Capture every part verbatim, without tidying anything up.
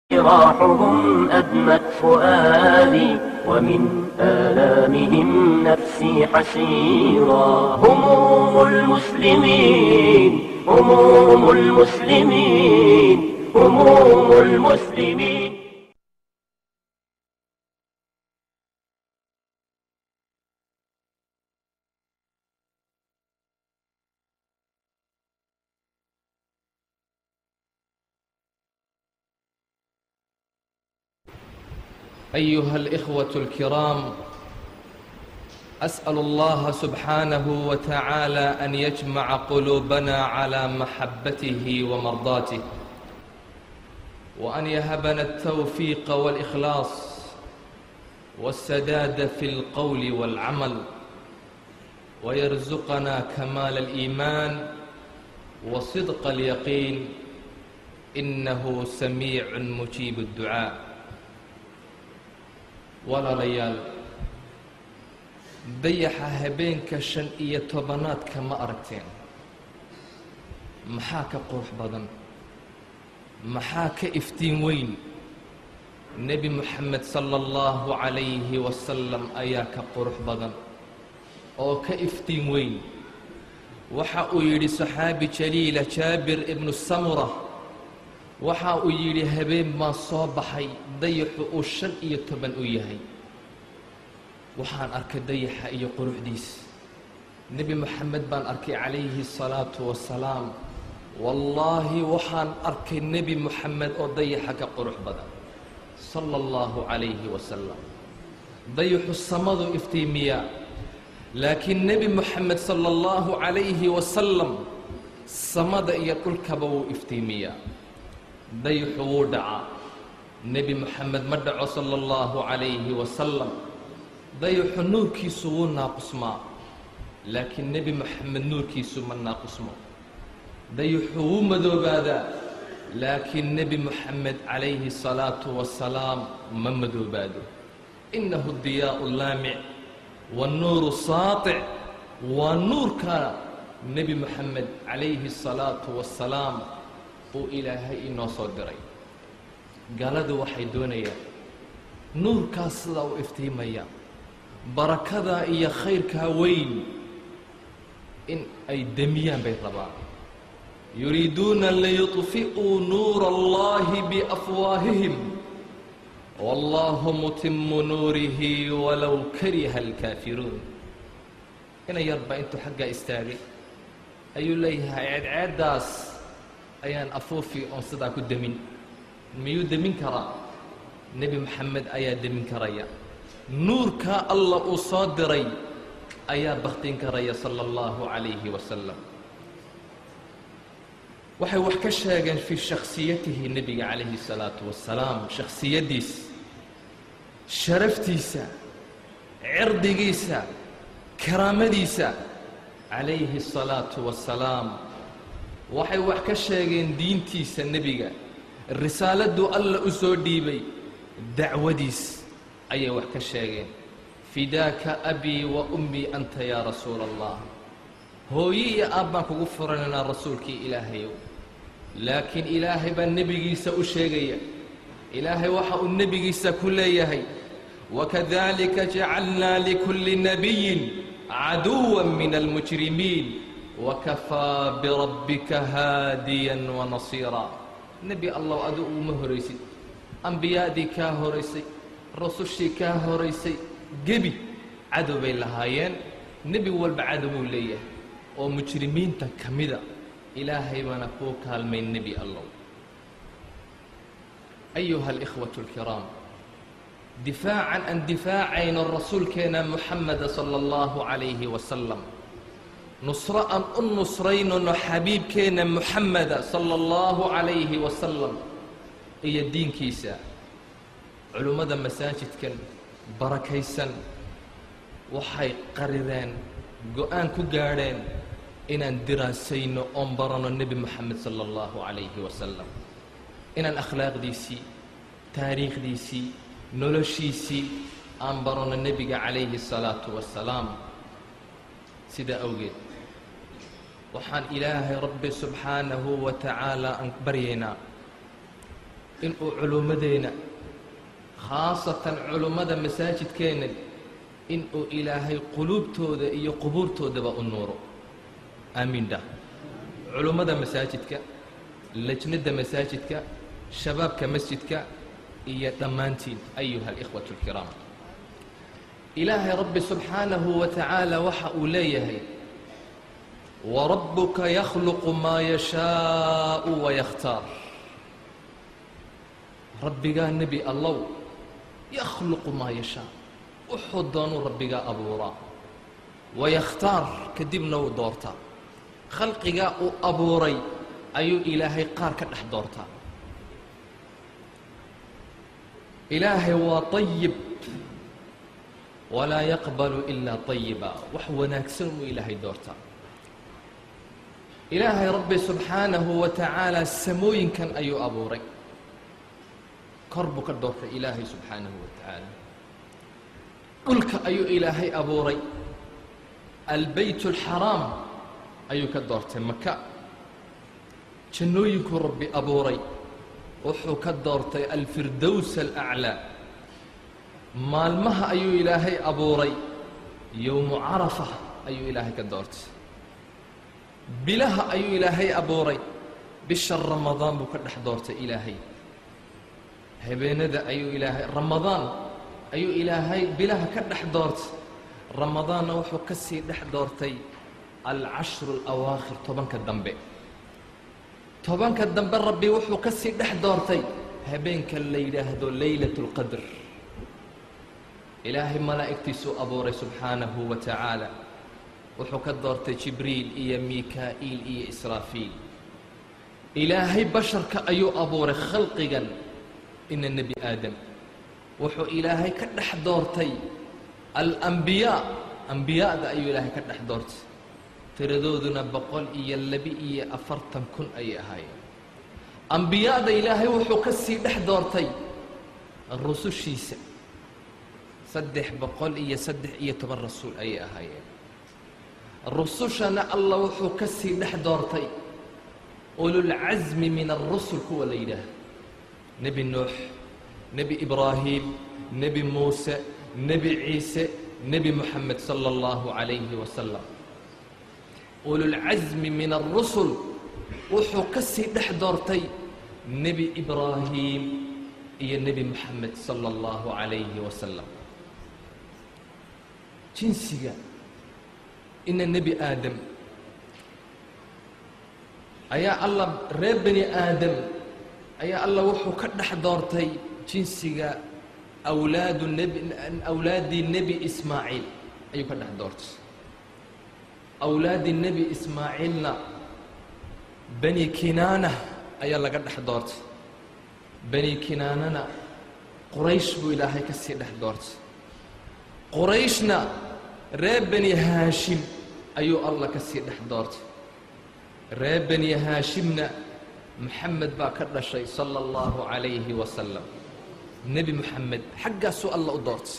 راحهم أدمت فؤادي ومن آلامهم نفسي حسيرا. هموم المسلمين هموم المسلمين هموم المسلمين. أيها الإخوة الكرام، أسأل الله سبحانه وتعالى أن يجمع قلوبنا على محبته ومرضاته، وأن يهبنا التوفيق والإخلاص والسداد في القول والعمل، ويرزقنا كمال الإيمان وصدق اليقين، إنه سميع مجيب الدعاء. walaalayaal dayaxa habeenka shan iyo tobanaadka ma aragteen? maxaa ka qurux badan, maxaa ka iftiin weyn? nebi moxamed sala allahu calayhi wasalam ayaa ka qurux badan oo ka iftiin weyn. waxa uu yidhi saxaabi jaliila jaabir ibnu samura, waxa uu yidhi habeen baan soo baxay dayaxu uu shan iyo toban u yahay. waxaan arkay dayaxa iyo quruxdiis. nebi moxamed baan arkay calayhi salaatu wasalaam. wallaahi waxaan arkay nebi moxamed oo dayaxa ka qurux badan sala allahu calayhi wasalam. dayaxu samadu iftiimiyaa, laakiin nebi moxamed sala allahu calayhi wasalam samada iyo dhulkaba wuu iftiimiyaa. dayaxu wuu dhacaa, nebi moxamed ma dhaco sala allahu calayhi wasalam. dayaxu nuurkiisu wuu naaqusmaa, laakiin nebi moxamed nuurkiisu ma naaqusmo. dayaxu wuu madoobaadaa, laakiin nebi moxamed calayhi salaatu wasalaam ma madoobaado. innahu diyaa'u laamic wannuuru saatic. waa nuurka nebi moxamed calayhi salaatu wasalaam uu ilaahay inoo soo diray. galadu waxay doonayaan nuurkaas sidaa u iftiimaya, barakadaa iyo khayrkaa weyn in ay demiyaan bay rabaan. yuriiduuna liyuطfi'uu nuura allahi biafwaahihim wallaahu mutimu nuurihi walow kariha alkaafiruun. ina yarba intuu xaggaa istaagay ayuu leeyahay ceedceeddaas ayaan afuufi oon sidaa ku demin. miyuu demin karaa? nebi moxamed ayaa demin karaya. nuurkaa alla uu soo diray ayaa baktin karaya sala allahu calayhi wasalam. waxay wax ka sheegeen fii shakhsiyatihi nebiga calayhi salaatu wasalaam. shakhsiyaddiis, sharaftiisa, cirdigiisa, karaamadiisa calayhi salaatu wasalaam. waxay wax ka sheegeen diintiisa nebiga, risaaladuu alla u soo dhiibay, dacwadiis ayay wax ka sheegeen. fidaaka abii wa ummii anta yaa rasuula allah. hooye iyo aab baan kugu furanaynaa rasuulkii ilaahayow. laakiin ilaahay baa nebigiisa u sheegaya. ilaahay waxa uu nebigiisa ku leeyahay, wakadalika jacalnaa likulli nabiyin caduwan min almujrimiin wakafaa birabbika haadiyan wanasiira. nebi allow adu uma horaysid, ambiyaadii kaa horaysay, rasushii kaa horaysay, gebi cadow bay lahaayeen. nebi walba cadow buu leeyahay oo mujrimiinta ka mida. ilaahay baana kuu kaalmay nebi allow. ayuha alikhwatu alkiraam, difaacan an difaacayno rasuulkeena moxameda sala allahu calayhi wasalam, nusro aan u nusraynano xabiibkeenna moxameda sala allahu calayhi wasalam iyo diinkiisa. culimmada masaajidkan barakaysan waxay qarireen, go-aan ku gaadheen inaan diraasayno oon barano nebi moxamed sala allahu calayhi wasalam. inaan akhlaaqdiisii, taariikhdiisii, noloshiisii aan barano nebiga calayhi salaatu wasalaam. sidaa awgeed waxaan ilaahay rabbi subxaanahu wa tacaala aan baryaynaa إنه علومدينا خاصة علومدا مساجد كينا إنه إلهي قلوب تودا إيو قبور تودا بأنورو آمين ده علومدا مساجدك لجنة مساجدك شبابك مسجدك إيا دمانتين أيها الإخوة الكرام إلهي رب سبحانه وتعالى وحا أوليه وربك يخلق ما يشاء ويختار ربك النبي الله يخلق ما يشاء وحضان ربك أبورا ويختار كدبنا ودورتا خلقك أبوري أي إلهي قار كدح دورتا إلهي وطيب ولا يقبل إلا طيبا وحو ناكسن إلهي دورتا إلهي ربي سبحانه وتعالى سموين كان أي أبوري كربك الدورتا إلهي سبحانه وتعالى قلك أي إلهي أبوري البيت الحرام أي كدورتا مكة جنويك ربي أبوري وحو كدورتا الفردوس الأعلى maalmaha ayuu ilaahay abuuray yowmu carafa ayuu ilaahay ka doortay bilaha ayuu ilaahay abuuray bisha ramadaan buu ka dhex doortay ilaahay habeenada ayuu ilaahay ramadaan ayuu ilaahay bilaha ka dhex doortay ramadaanna wuxuu ka sii dhex doortay alcashru alawaakhir tobanka dambe tobanka dambe rabbi wuxuu ka sii dhex doortay habeenka la yidhaahdo leylatu lqadr إلهي ملائكتي سو أبوري سبحانه وتعالى وحكدرت جبريل إيا ميكائيل إيا إسرافيل إلهي بشر كأيو أبوري خلقا إن النبي آدم وحو إلهي كدح دورتي الأنبياء أنبياء دا أيو إلهي كدح دورت تردودنا بقول إيا اللبي إيا أفرتم كن أي هاي أنبياء دا إلهي وحو كسي دح دورتي الرسول شيسا صدح بقول إيا صدح إيا تبر الرسول أي أهاي الرسول شنا الله وحو كسي دحضورتي أولو العزم من الرسل هو ليله نبي نوح نبي إبراهيم نبي موسى نبي عيسى نبي محمد صلى الله عليه وسلم أولو العزم من الرسل وحو كسي دحضورتي نبي إبراهيم إيا نبي محمد صلى الله عليه وسلم جنسيا إن النبي آدم أيا الله رب بني آدم أيا الله وحو كدح دورتي جنسيا أولاد النبي أولاد النبي إسماعيل أيو كدح دورت أولاد النبي إسماعيلنا بني كنانة أيا الله كدح دورت بني كناننا قريش بو إلهي كسي دح دورت قريشنا راب بني هاشم أيو الله كسي دح دورت راب بني هاشمنا محمد باكر شيء صلى الله عليه وسلم نبي محمد حقا سؤال الله دورت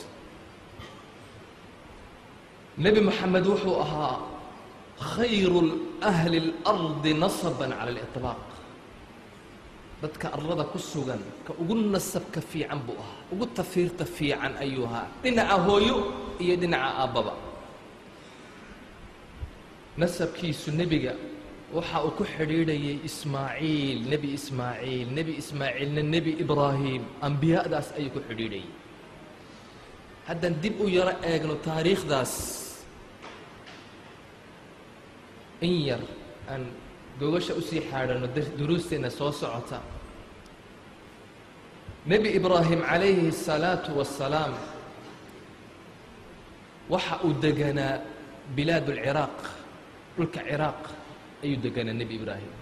نبي محمد وحو أها خير أهل الأرض نصبا على الإطلاق dadka arlada ku sugan ka ugu nasabka fiican buu ah ugu tafiirta fiican ayuha dhinaca hooyo iyo dhinaca aababa nasabkiisu nabiga waxa uu ku xiriirayay ismaaciil nabi ismaaciil nabi ismaaciilna nabi ibraahim anbiyaadaas ayuu ku xiriirayay haddan dib u yara eegno taariikhdaas in yar aan دوغش أسي حارن دروسنا سو سعتا نبي إبراهيم عليه الصلاة والسلام وحا دقنا بلاد العراق قلك عراق أي دقنا النبي إبراهيم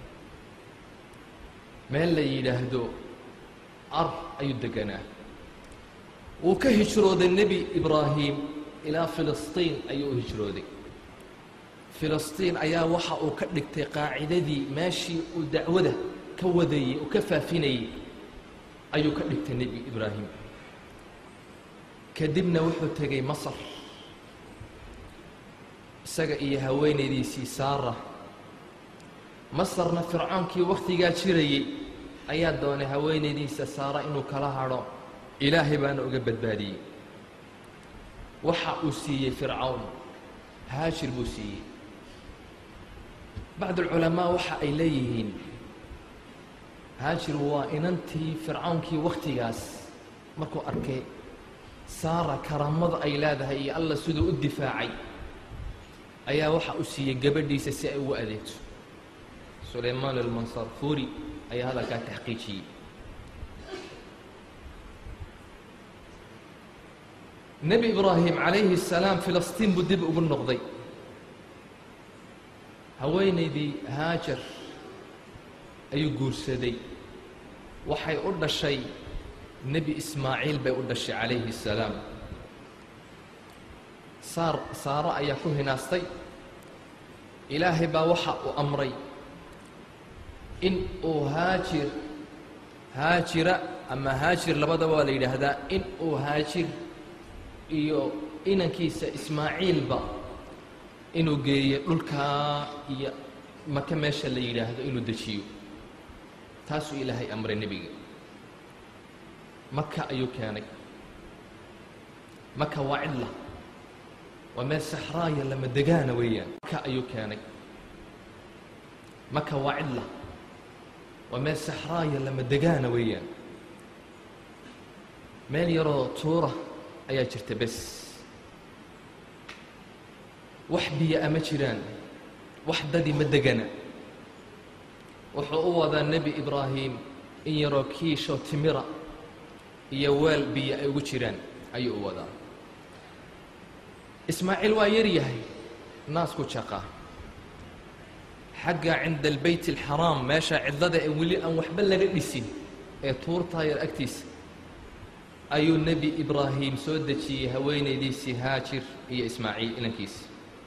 ما اللي يلهدو أر أي دقنا وكهجرود النبي إبراهيم إلى فلسطين أي هجرودي فلسطين أيا وحا وكدكتي قاعدتي ماشي ودعوده كودي وكفافيني أيو كدكتي النبي إبراهيم كدبنا وحو تجي مصر سجى إيه هويني دي سي سارة مصرنا فرعون كي وقت جات شري ayaa doonay haweenaydiisa saara inuu kala hadho ilaahay baana uga badbaadiyey waxa uu siiyey fircawn haashir buu siiyey bacd alculamaa waxa ay leeyihiin haashir waa inantii fircawnkii wakhtigaas markuu arkay saara karaamada ay leedahay iyo alla siduu u difaacay ayaa waxa uu siiyey gabadhiisa si ay ugu adeegto sulaymaan almansarfuuri ayaa hadalkaa taxqiijiyey nebi ibraahim calayhi الsalaam filistiin buu dib ugu noqday haweenaydii haajar ayuu guursaday waxay u dhashay nebi ismaaciil bay u dhashay calayhi الsalaam saar saaro ayaa ku hinaastay ilaahay baa waxa uu amray in uu haajir haajira ama haajir labadaba waa la yidhaahdaa in uu haajir iyo inankiisa ismaaciilba inuu geeyo dhulkaa iyo maka meesha la yidhaahdo inuu dejiyo taasuu ilaahay amray nebiga maka ayuu keenay maka waa cidla waa meel saxraaya lama degaana weeyaan maka ayuu keenay maka waa cidla waa meel saxraaya lama degaana weeyaan meel yaroo tuura ayaa jirta bes wax biyo ama jiraan wax dadi ma degana wuxuu u wadaa nebi ibraahim in yaroo kiishoo timira iyo weel biyo ay ugu jiraan ayuu u wadaa ismaaciil waa yar yahay naasku jaqa xagga cinda albayt alxaraam meesha cidlada ee weli aan waxba laga dhisin ee tuurtaa yar agtiisa ayuu nebi ibraahim soo dejiyey haweenaydiisii haajir iyo ismaaciil inankiisa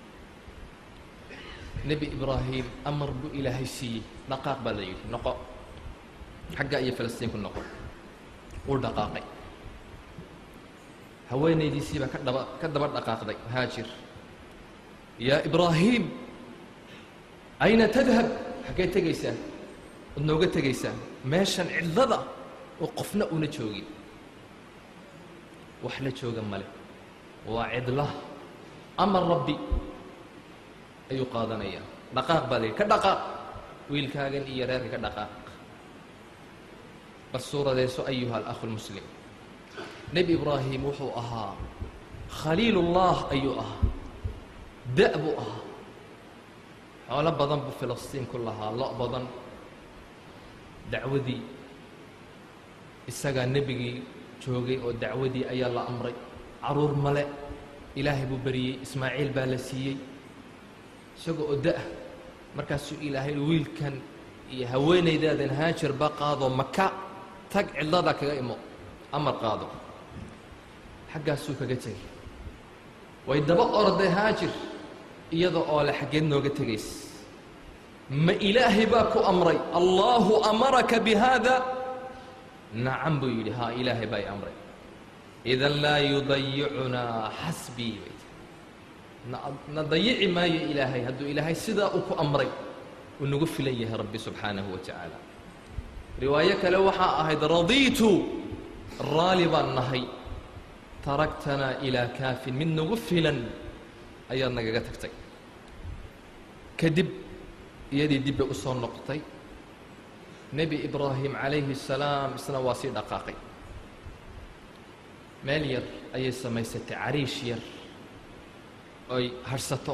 nebi ibraahim amar buu ilaahay siiyey dhaqaaq baa la yidhi noqo xagga iyo falastiinku noqo uu dhaqaaqay haweenaydiisii baa ka dhaba ka daba dhaqaaqday haajir yaa ibraahim ayna tadhab xaggee tegaysaa ad nooga tegaysaa meeshan cidlada oo qofna una joogin wax la jooga male waa cidla amar rabbi ayuu qaadanayaa dhaqaaq baa la yidhi ka dhaqaaq wiilkaagan iyo reerka ka dhaqaaq bal suuradeyso ayuha alakhu lmuslim nebi ibraahim wuxuu ahaa khaliilullah ayuu ahaa da' buu ahaa xoolo badan buu filistiin ku lahaa lo' badan dacwadii isagaa nebigii joogay oo dacwadii ayaa la amray caruur male ilaahay buu beriyey ismaaciil baa la siiyey isagoo oo da' markaasuu ilaahay wiilkan iyo haweenaydaadan haajir ba qaado maka tag cidlada kaga imo amar qaado xaggaasuu kaga tegay way daba orday haajir iyada oo le xaggeed nooga tegays ma ilaahay baa ku amray allaahu amaraka bihaada nacam buu yidhi haa ilaahay baa i amray idan laa yudayicunaa xasbii bay na dayici maayo ilaahay hadduu ilaahay sidaa uu ku amray uu nagu filan yahay rabbi subxaanahu wa tacaala riwaayo kale waxaa ahayd radiitu raali baan nahay taragtanaa ilaa kaafin mid nagu filan ayaad nagaga tagtay kadib iyadii dib bay u soo noqotay nebi ibraahim calayhi الsalaam isna waa sii dhaqaaqay meel yar ayay samaysatay cariish yar oy harhsato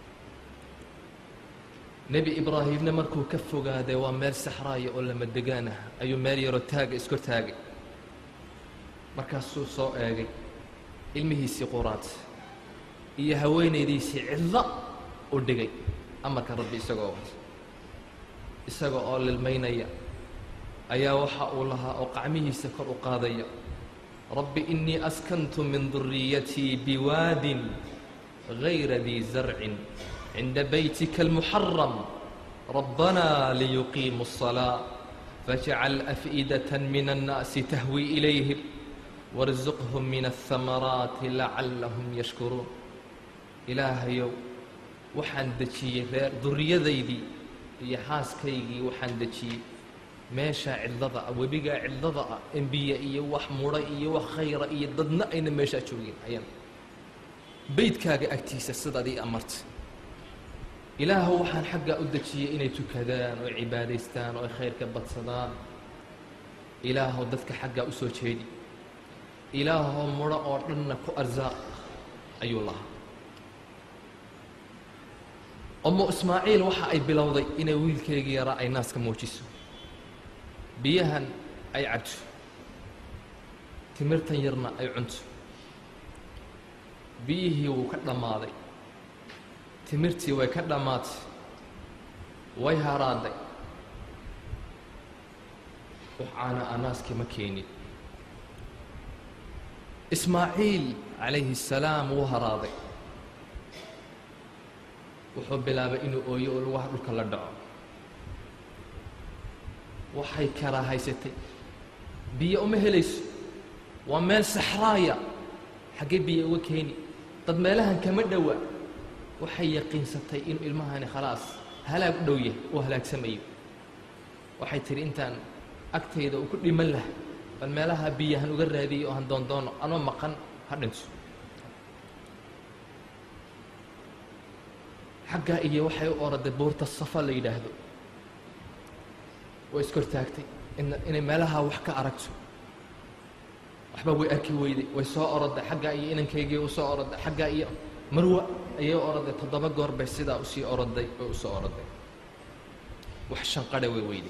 nebi ibraahimna markuu ka fogaaday waa meel saxraaya oo lama degaan ah ayuu meel yaroo taaga iskor taagay markaasuu soo eegay ilmihiisii quraad iyo haweenaydiisii cidlo u dhigay amarka rabbi isagoo isaga oo lilmaynaya ayaa waxa uu lahaa oo qacmihiisa kor u qaadaya rabbi innii askantu min duriyatii biwaadin gayra dii zarcin cinda baytika almuxaram rabbanaa liyuqiimu الصalaaة fajcal af'idatan min annaasi tahwi ilayhim warzuqhum min aلhamaraati lacallahum yashkuruun ilaahayow waxaan dejiyey reer duriyadaydii iyo xaaskaygii waxaan dejiyey meeshaa cidlada ah webigaa cidlada ah embiye iyo wax mudha iyo wax khayra iyo dadna ayna meeshaa joogin ayaan beydkaaga agtiisa sidaad ii amartay ilaahu waxaan xaggaa u dejiyey inay tukadaan oo cibaadaystaan oo ay khayrka badsadaan ilaahu dadka xaggaa u soo jeedi ilaahu mudho oo dhanna ku arsaaq ayuu lahaa ummu ismaaciil waxa ay bilowday inay wiilkeygii yaraa ay naaska muujiso biyahan ay cabto timirtan yarna ay cunto biyihii wuu ka dhammaaday timirtii way ka dhammaatay way haraaday waxaana anaaskii ma keenin ismaaciil calayhi الsalaam wuu haraaday wuxuu bilaabay inuu ooyo oo lugaha dhulka la dhaco waxay karaahaysatay biyo uma helayso waa meel saxraaya xaggee biyo uga keeni dad meelahan kama dhowa waxay yaqiinsatay inuu ilmahani khalaas halaag u dhow yahay oo halaagsamayo waxay tihi intaan agtayda uu ku dhiman laha bal meelaha biyahan uga raadiyey oo han doondoono anoo maqan ha dhinto xaggaa iyo waxay u oraday buurta safa la yidhaahdo way iskortaagtay inay meelaha wax ka aragto waxba way arki weyday way soo oroday xaggaa iyo inankaygii u soo oroday xaggaa iyo marwa ayay u oroday toddoba goor bay sidaa usii oroday oo u soo oroday wax shanqadha way weyday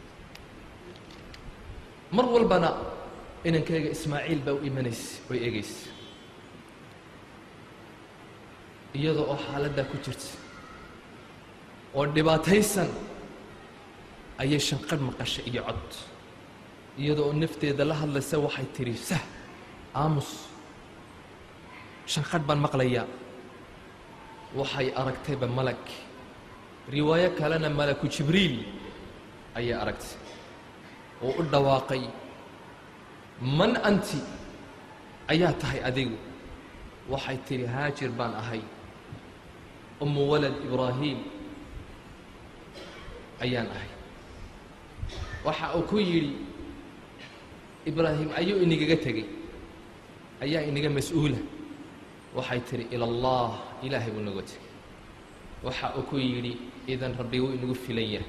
mar walbana inankayga ismaaciil baa u imanaysa way eegaysa iyadoo oo xaaladdaa ku jirta oo dhibaataysan ayay shanqadh maqashay iyo cod iyadoo oo nafteeda la hadlaysa waxay tidhi sah aamus shanqadh baan maqlayaa waxay aragtayba malag riwaayo kalena malaku jibriil ayay aragtay oo u dhawaaqay man anti ayaa tahay adigu waxay tidhi haajir baan ahay ummu walad ibraahiim ayaan ahay waxa uu ku yidhi ibraahim ayuu inigaga tegey ayaa inaga mas-uula waxay tidhi ila allah ilaahay buu naga tegey waxa uu ku yidhi idan rabbi wuu inagu filan yahay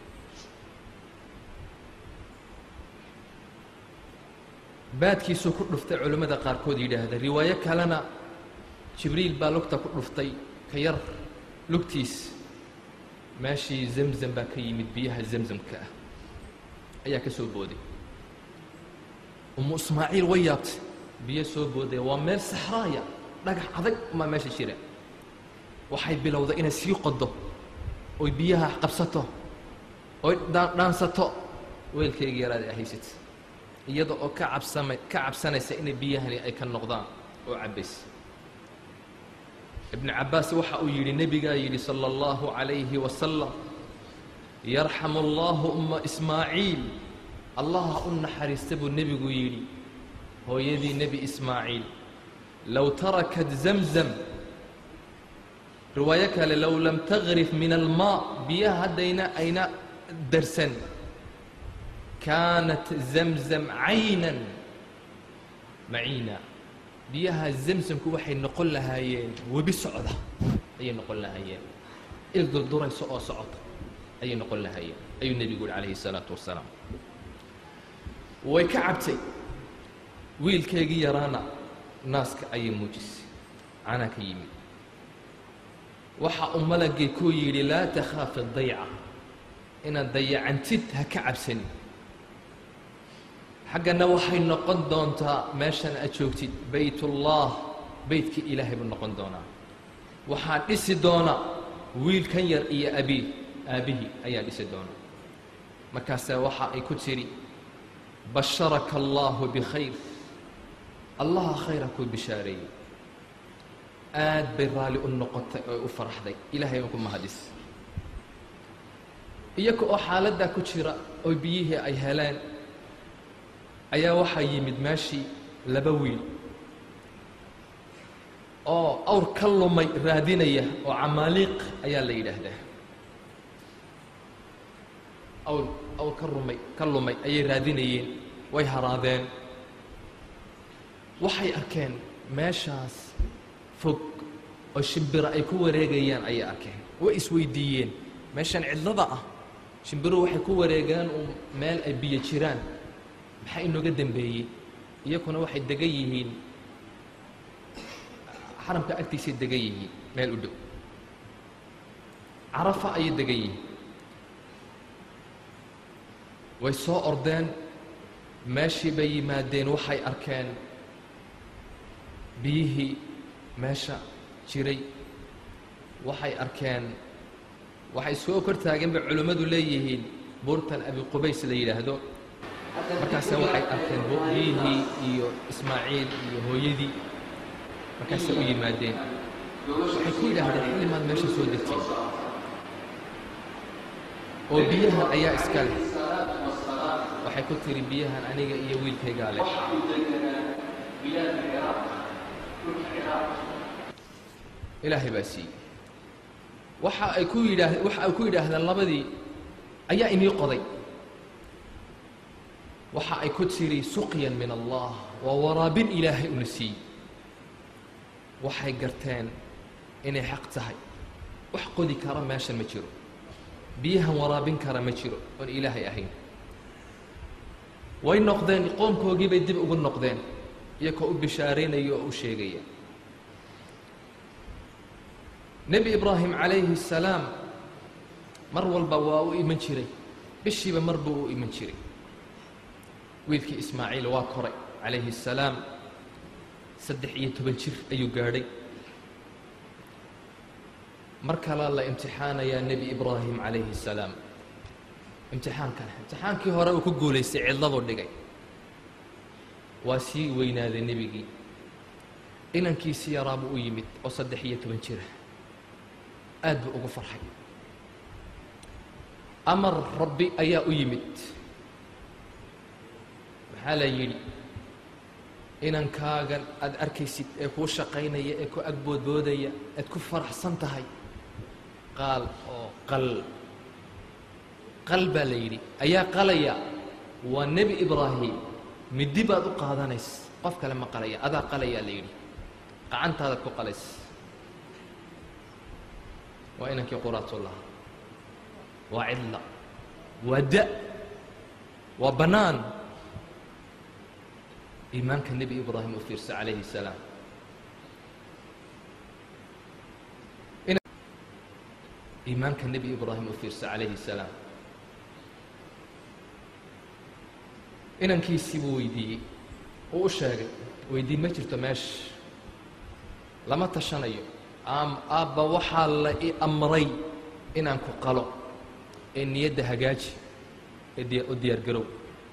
baadkiisuu ku dhuftay culimmada qaarkood yidhaahda riwaayo kalena jibriil baa lugta ku dhuftay ka yar lugtiis meeshii zamzam baa ka yimid biyaha zamzamka ah ayaa ka soo booday ummu ismaaciil way yaabtay biyo soo boodaya waa meel saxraaya dhagax adag umaa meesha jira waxay bilowday inay sii qodo oy biyaha qabsato oy dhaansato weelkaygii yaraad ay haysatay iyada oo ka cabsama ka cabsanaysa inay biyahani ay ka noqdaan oo cabbaysa ibnu cabbaas waxa uu yidhi nebigaa yidhi sala allahu calayhi wasalam yarxamu allahu umma ismaaciil allaha u naxariista buu nebigu yidhi hooyadii nebi ismaaciil low tarakat zamzam riwaayo kale low lam tagrif min almaa biyaha haddayna ayna darsan kaanat zamzam caynan maciina biyaha zamsamku waxay noqon lahaayeen webi socda ayay noqon lahaayeen il durdurayso oo socota ayay noqon lahaayeen ayuu nebigu yihi calayhi الsalaatu wasalaam way ka cabtay wiilkeygii yaraana naaska ayay muujisay canaa ka yimid waxa uu malagii ku yidhi laa takhaafi dayca inaad dayacantid ha ka cabsanin xaggana waxay noqon doontaa meeshan aad joogtid baytullah beytkii ilaahay buu noqon doonaa waxaa dhisi doona wiilkan yar iyo abi aabihii ayaa dhisi doona markaasaa waxa ay ku tidhi basharaka allaahu bikhayr allaha khayra kuu bishaareeyey aad bay raalli u noqotay oo u faraxday ilaahay aan ku mahadis iyaga oo xaaladdaa ku jira oo biyihii ay heleen ayaa waxaa yimid meeshii laba wiil oo awr ka lumay raadinaya oo camaaliiq ayaa la yidhaahdaa awr oo ka rumay ka lumay ayay raadinayeen way haraadeen waxay arkeen meeshaas fog oo shimbiro ay ku wareegayaan ayay arkeen way isweydiiyeen meeshan cidlada ah shimbiro waxay ku wareegaan oo meel ay biyo jiraan maxay inooga dambeeyey iyakuna waxay degan yihiin xaramka agtiisay degan yihiin meel u dhow carafa ayay degan yihiin way soo ordeen meeshii bay yimaadeen waxay arkeen biyihii meesha jiray waxay arkeen waxay soo kor taageen bay culimmadu leeyihiin buurtan abi qubays la yidhaahdo markaase waxay arkeen biyihii iyo ismaaciil iyo hooyadii markaasay u yimaadeen waxay ku yidhaahdeen xilli maad meesha soo degteen oo biyahan ayaa iska leh waxay ku tiri biyahan aniga iyo wiilkaygaa leh ilaahay baa siiyey waxa ay ku yidhaah waxa ay ku yidhaahdeen labadii ayaa inii qoday waxa ay ku tiri suqyan min allah waa waraabin ilaahay una siiyey waxay garteen inay xaq tahay wax qodi kara meeshan ma jiro biyahan waraabin kara ma jiro oon ilaahay ahayn way noqdeen qoomkoogii bay dib ugu noqdeen iyagoo u bishaaraynaya oo u sheegaya nebi ibraahim calayhi salaam mar walba waa u iman jiray bishiiba mar buu u iman jiray wiilkii ismaaciil waa koray calayhi salaam saddex iyo toban jir ayuu gaadhay mar kalaa la imtixaanayaa nebi ibraahim calayhi salaam imtixaan kale imtixaankii hore uu ku guulaystay cidladuu dhigay waa sii weynaaday nebigii inankiisii yaraabuu u yimid oo saddex iyo toban jira aad buu ugu farxay amar rabbi ayaa u yimid maxaa la yidhi inankaagan aad arkaysid ee kuu shaqaynaya ee ku agboodboodaya aad ku faraxsan tahay qaal oo qal qal baa la yidhi ayaa qalaya waa nebi ibraahim middi baad u qaadanays qof kale ma qalaya adaa qalayaa la yidhi qacantaadaad ku qalays waa inankii quraatullah waa cidla waa da waa bannaan iimaanka nebi ibraahim u fiirsa calayhi salaam iimaanka nebi ibraahim u fiirsa calayhi salaam inankiisii buu weydiiyey uu u sheegay weydii ma jirto meesha lama tashanayo am aabba waxaa la i amray inaan ku qalo ee niyadda hagaaji ee u diyaar garow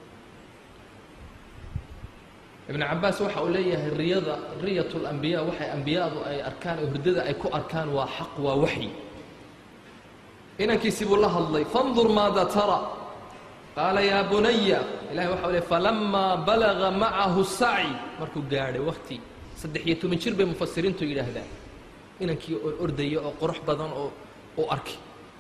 ibn cabbaas waxa uu leeyahay riyada riyat اlambiyaa waxay ambiyadu ay arkaan oo hurdada ay ku arkaan waa xaq waa waxyi inankiisii buu la hadlay fandur maada tara qaala yaa bunaya ilahay waxa u leey falamaa balaga macahu saci markuu gaadhay wakti saddex iyo toban jir bay mufasiriintu yidhaahdaan inankii oo ordaya oo qurux badan oo u arkay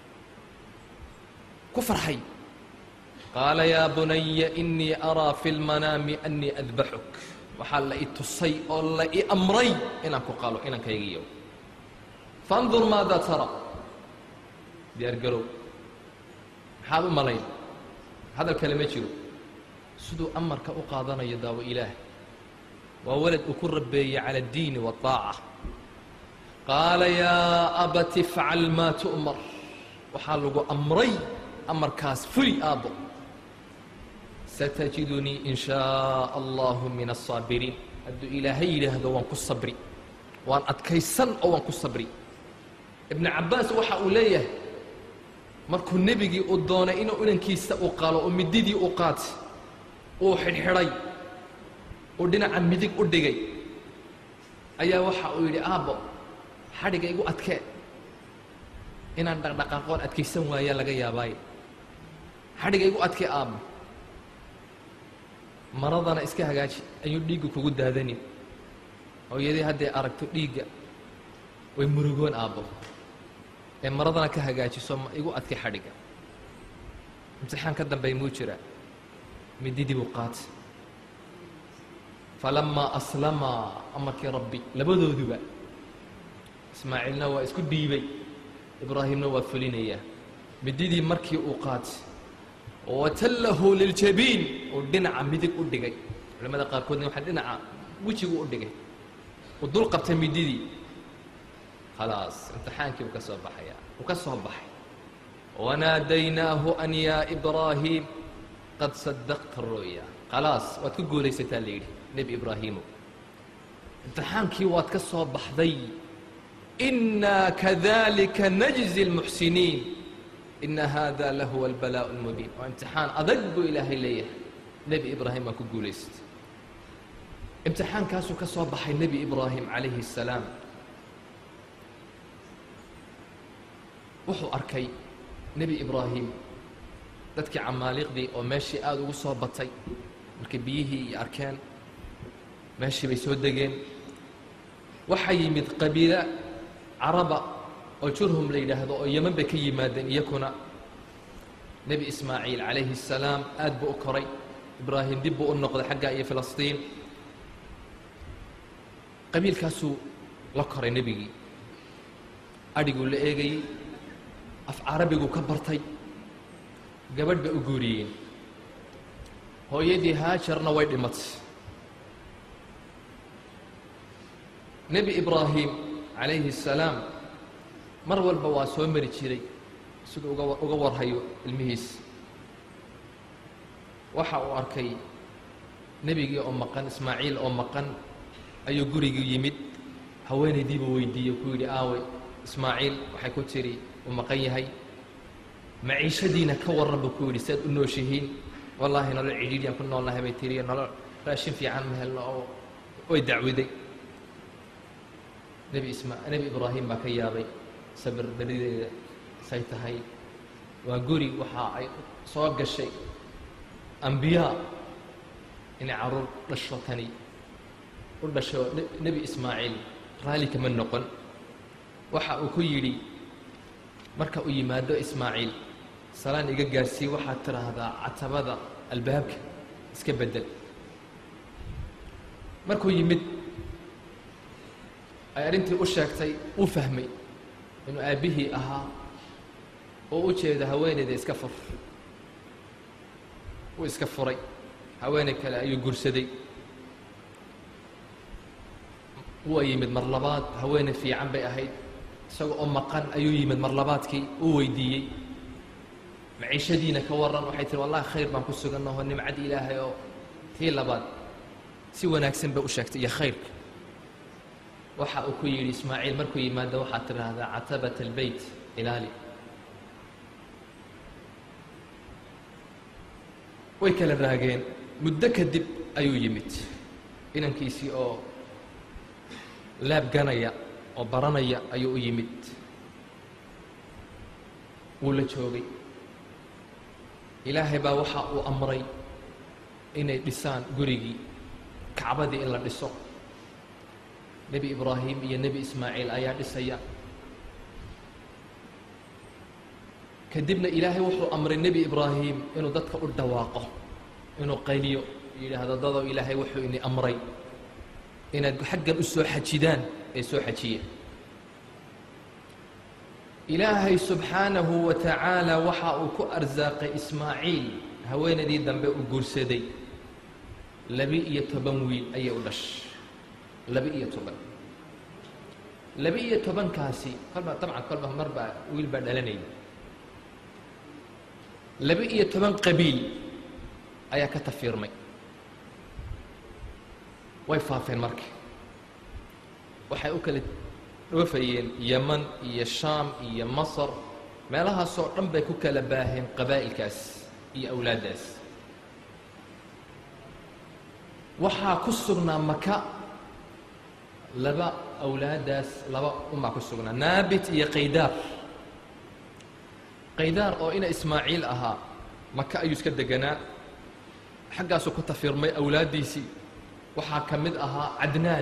ku farxay qaala yaa bunaya inii araa fi lmanaami anii adbaxuk waxaa la i tusay oo la i amray inaan ku qalo inankaygiiyo fandur maada tara diyaar garow maxaad u malayn hadal kale ma jiro siduu amarka u qaadanayo daawo ilaah waa walad uu ku rabeeyey cala addiini waaaca qaala yaa abati ifcal maa tu'mar waxaa lagu amray amarkaas fuli aabbo satajidunii in shaa allahu min aلsaabiriin hadduu ilaahay yidhaahdo waan ku sabri waan adkaysan oo waan ku sabri ibnu cabbaas waxa uu leeyahay markuu nebigii uu doonay inuu inankiisa u qalo oo mididii u qaatay uu xidhxidhay uu dhinaca midig u dhigay ayaa waxa uu yidhi aabbo xadhiga igu adkee inaan dhaqdhaqaaqoon adkaysan waayaa laga yaabaaye xadhiga igu adkee aabbo maradana iska hagaaji ayuu dhiigga kugu daadanin hooyadii hadday aragto dhiigga way murugoon aabbo ee maradana ka hagaajiso ma igu adkay xadhiga امتحان كدن بي موجرة مديدي بقات فلما أسلم أمك يا ربي لبدو ذبا إسماعيل نوى اسكو ديبي إبراهيم نوى فلينية مديدي مركي أوقات وتله للجبين ودنع مدك ودقي لما قال كودني واحد دنع وجهي ودقي ودول قبت مديدي خلاص امتحانك وكسب بحيا وكسب بحي وناديناه أن يا إبراهيم قد صدقت الرؤيا خلاص وتقول ليس تالي نبي إبراهيم امتحانك واتكسب بحذي إنا كذلك نجزي المحسنين إن هذا لهو البلاء المبين وامتحان أدق إلهي ليه نبي إبراهيم ما كقول ليس امتحان كاسو كسب بحي نبي إبراهيم عليه السلام وحو أركي نبي إبراهيم dadkii camaaliqdii oo meeshii aad ugu soo batay markii biyihii iyo arkeen meeshii bay soo degeen waxa yimid qabiila caraba oo jurhum la yiraahdo oo yaman bay ka yimaadeen iyakuna nabi ismaaciil calayhi salaam aad buu u koray ibraahim dib buu u noqday xagga iyo filistiin qabiilkaasuu la koray nabigii adhiguu la eegayey af carabigu ka bartay gabadh bay u guuriyeen hooyadii haajarna way dhimatay nebi ibraahim calayhi salaam mar walba waa soo mari jiray siduu uga uga warhayo ilmihiis waxa uu arkay nebigii oo maqan ismaaciil oo maqan ayuu gurigii yimid haweenaydiiba weydiiyey ku yidhi aawe ismaaciil waxay ku tiri uu maqan yahay maciishadiina ka warran buu ku yidhi saad u nooshihiin wallaahi nolol cidhiidhiyaan ku noolnahay bay tiriye nolol raashin fiican ma helno oo way dacwiday nebi isma nebi ibraahim baa ka yaabay sabir darideeda say tahay waa guri waxa ay soo gashay ambiyaa inay caruur dhasho tani u dhasho nebi ismaaciil raali kama noqon waxa uu ku yidhi marka uu yimaado ismaaciil salaan iga gaarsii waxaad tiraahdaa catabada albaabka iska bedel markuu yimid ay arrintii u sheegtay uu fahmay inuu aabbihii ahaa oo u jeeda haweenayda iska fur uu iska furay haweenay kale ayuu gursaday wuu yimid mar labaad haweenay fiican bay ahayd isagoo oo maqan ayuu yimid mar labaadkii uu weydiiyey maciishadiina ka warran waxay tiri wallahi khayr baan ku sugannaho nimcad ilaahay oo tii labaad si wanaagsan bay u sheegtay iyo khayrka waxa uu ku yidhi ismaaciil markuu yimaado waxaad tidhaahdaa catabat albeyt ilaali way kala raageen muddo kadib ayuu yimid inankiisii oo laab ganaya oo baranaya ayuu u yimid wuu la joogay ilaahay baa waxa uu amray inay dhisaan gurigii kacbadii in la dhiso nebi ibraahim iyo nebi ismaaciil ayaa dhisaya kadibna ilaahay wuxuu amray nebi ibraahim inuu dadka u dhawaaqo inuu qayliyo yidhaahdo dadow ilaahay wuxuu ini amray inaad xaggan u soo xajidaan ee soo xajiya ilaahay subxaanahu wa tacaala waxa uu ku arsaaqay ismaaciil haweenadii dambe u guursaday laba-iyo toban wiil ayay u dhashay laba-iyo toban laba-iyo tobankaasi kolba dabcan kolba marba wiil baa dhalanayay laba-iyo toban qabiil ayaa ka tafiirmay way faafeen marka waxay u kala dhoofayeen yaman iyo shaam iyo masar meelahaasoo dhan bay ku kala baaheen qabaa'ilkaas iyo awlaaddaas waxaa ku sugnaa maka laba awlaaddaas laba unbaa ku sugnaa naabit iyo qaydaar qaydaar oo ina ismaaciil ahaa maka ayuu iska deganaa xaggaasuu ku tafiirmay awlaaddiisii waxaa ka mid ahaa cadnaan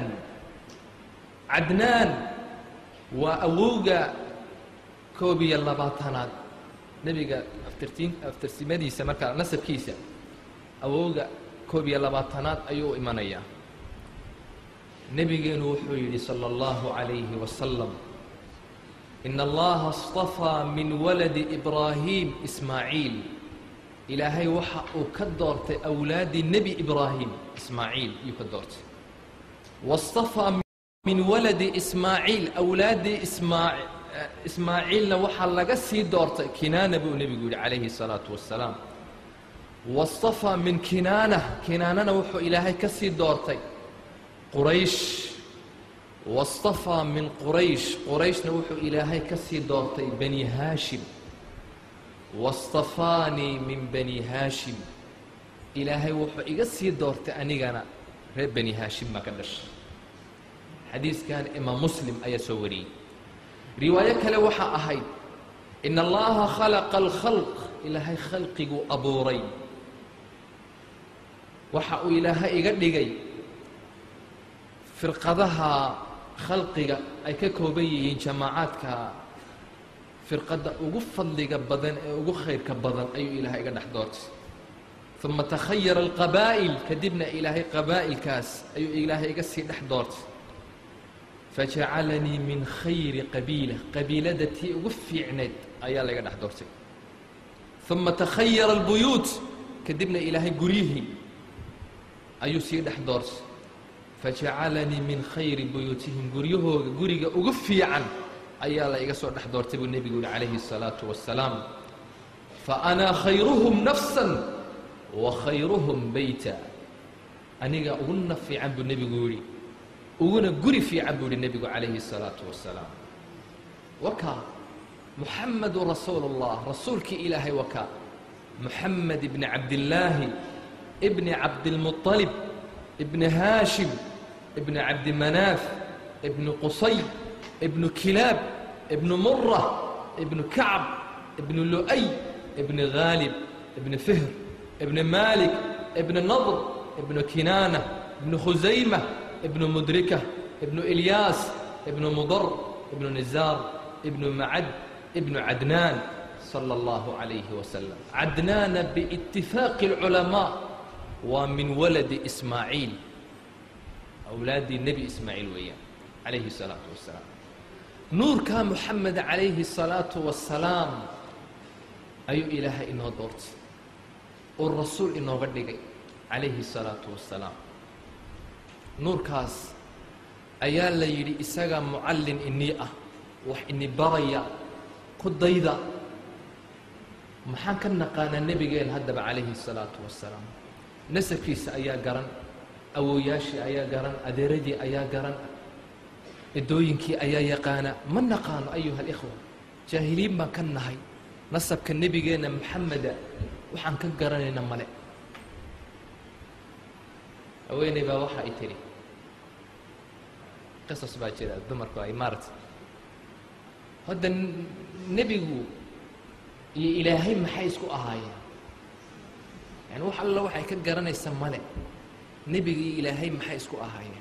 cadnaan waa awowga koob iyo labaatanaad nebiga aftirtiin aftirsimadiisa markaa nasabkiisa awowga koob iyo labaatanaad ayuu imanayaa. nebigeenu wuxuu yidhi sala allahu calayhi wasalam ina allaha istafaa min waladi ibraahiim ismaaciil. ilaahay waxa uu ka doortay awlaaddii nebi ibraahim ismaaciil iyuu ka doortay. wastafaa min waladi ismaaciil awlaaddii ismaa ismaaciilna waxaa laga sii doortay kinaana buu nebigu yidhi calayhi salaatu wassalaam. wastafaa min kinaana kinaanana wuxuu ilaahay ka sii doortay quraysh. wastafaa min quraysh qurayshna wuxuu ilaahay ka sii doortay bani haashim. wastafaanii min bani haashim ilaahay wuxuu iga sii doortay anigana reer bani haashim baa ka dhashay. xadiiskan imaam muslim ayaa soo wariyey. riwaayo kale waxaa ahayd ina allaha khalaqa alkhalq ilaahay khalqiguu abuuray. waxa uu ilaahay iga dhigay firqadaha khalqiga ay ka kooban yihiin jamaacaadka firqadda ugu fadliga badan ee ugu khayrka badan ayuu ilaahay iga dhex doortay. uma takhayara alqabaa'il kadibna ilaahay qabaa'ilkaas ayuu ilaahay iga sii dhex doortay. fajacalanii min khayri qabiila qabiilada tii ugu fiicneed ayaa laiga dhex doortay. uma takhayara albuyuut kadibna ilaahay guryihii ayuu sii dhex doortay. fajacalanii min khayri buyuutihim guryahooga guriga ugu fiican ayaa la iga soo dhex doortay buu nebigu yihi calayhi الsalaatu wassalaam. faanaa khayruhum nafsan wa khayruhum beyta aniga uguna fiican buu nebigu yihi uguna guri fiican buu yihi nebigu calayhi الsalaatu wassalaam. wakaa muxamadu rasuulu اllah rasuulkii ilaahay wakaa muxamed ibni cabdillaahi ibni cabdilmuطalib ibni haashim ibni cabdimanaaf ibni qusay ibnu kilaab ibnu mura ibnu kacb ibnu lu'ay ibni haalib ibni fihr ibni maalik ibni nadr ibnu kinaana ibnu khusayma ibnu mudrika ibnu ilyaas ibnu mudar ibnu nizaar ibnu macad ibnu cadnaan sala allahu calayhi wasalam. cadnaana biitifaaqi alculamaa waa min waladi ismaaciil awlaaddii nebi ismaaciil weeyaan calayhi الsalaatu wassalaam. nuurkaa muxamed calayhi الsalaatu wassalaam ayuu ilaahay inoo doortay uu rasuul inooga dhigay calayhi الsalaatu wassalaam. nuurkaas ayaa la yidhi isaga mucallin inii ah wax ini baraya ku dayda. maxaan ka naqaanaa nebigeen haddaba calayhi الsalaatu wassalaam. nasabkiisa ayaa garan, awooyaashii ayaa garan, adeeradii ayaa garan, edooyinkii ayaa yaqaana. ma naqaano ayuha alikhwa, jaahiliin baan ka nahay. nasabka nebigeenna maxameda waxaan ka garanayna male. haweeney baa waxa ay tidhi qisas baa jira dumarku ay maarata hadda nebigu iyo ilaahay maxay isku ahaayeen yani wax alla waxay ka garanaysa male. nebiga iyo ilaahay maxay isku ahaayeen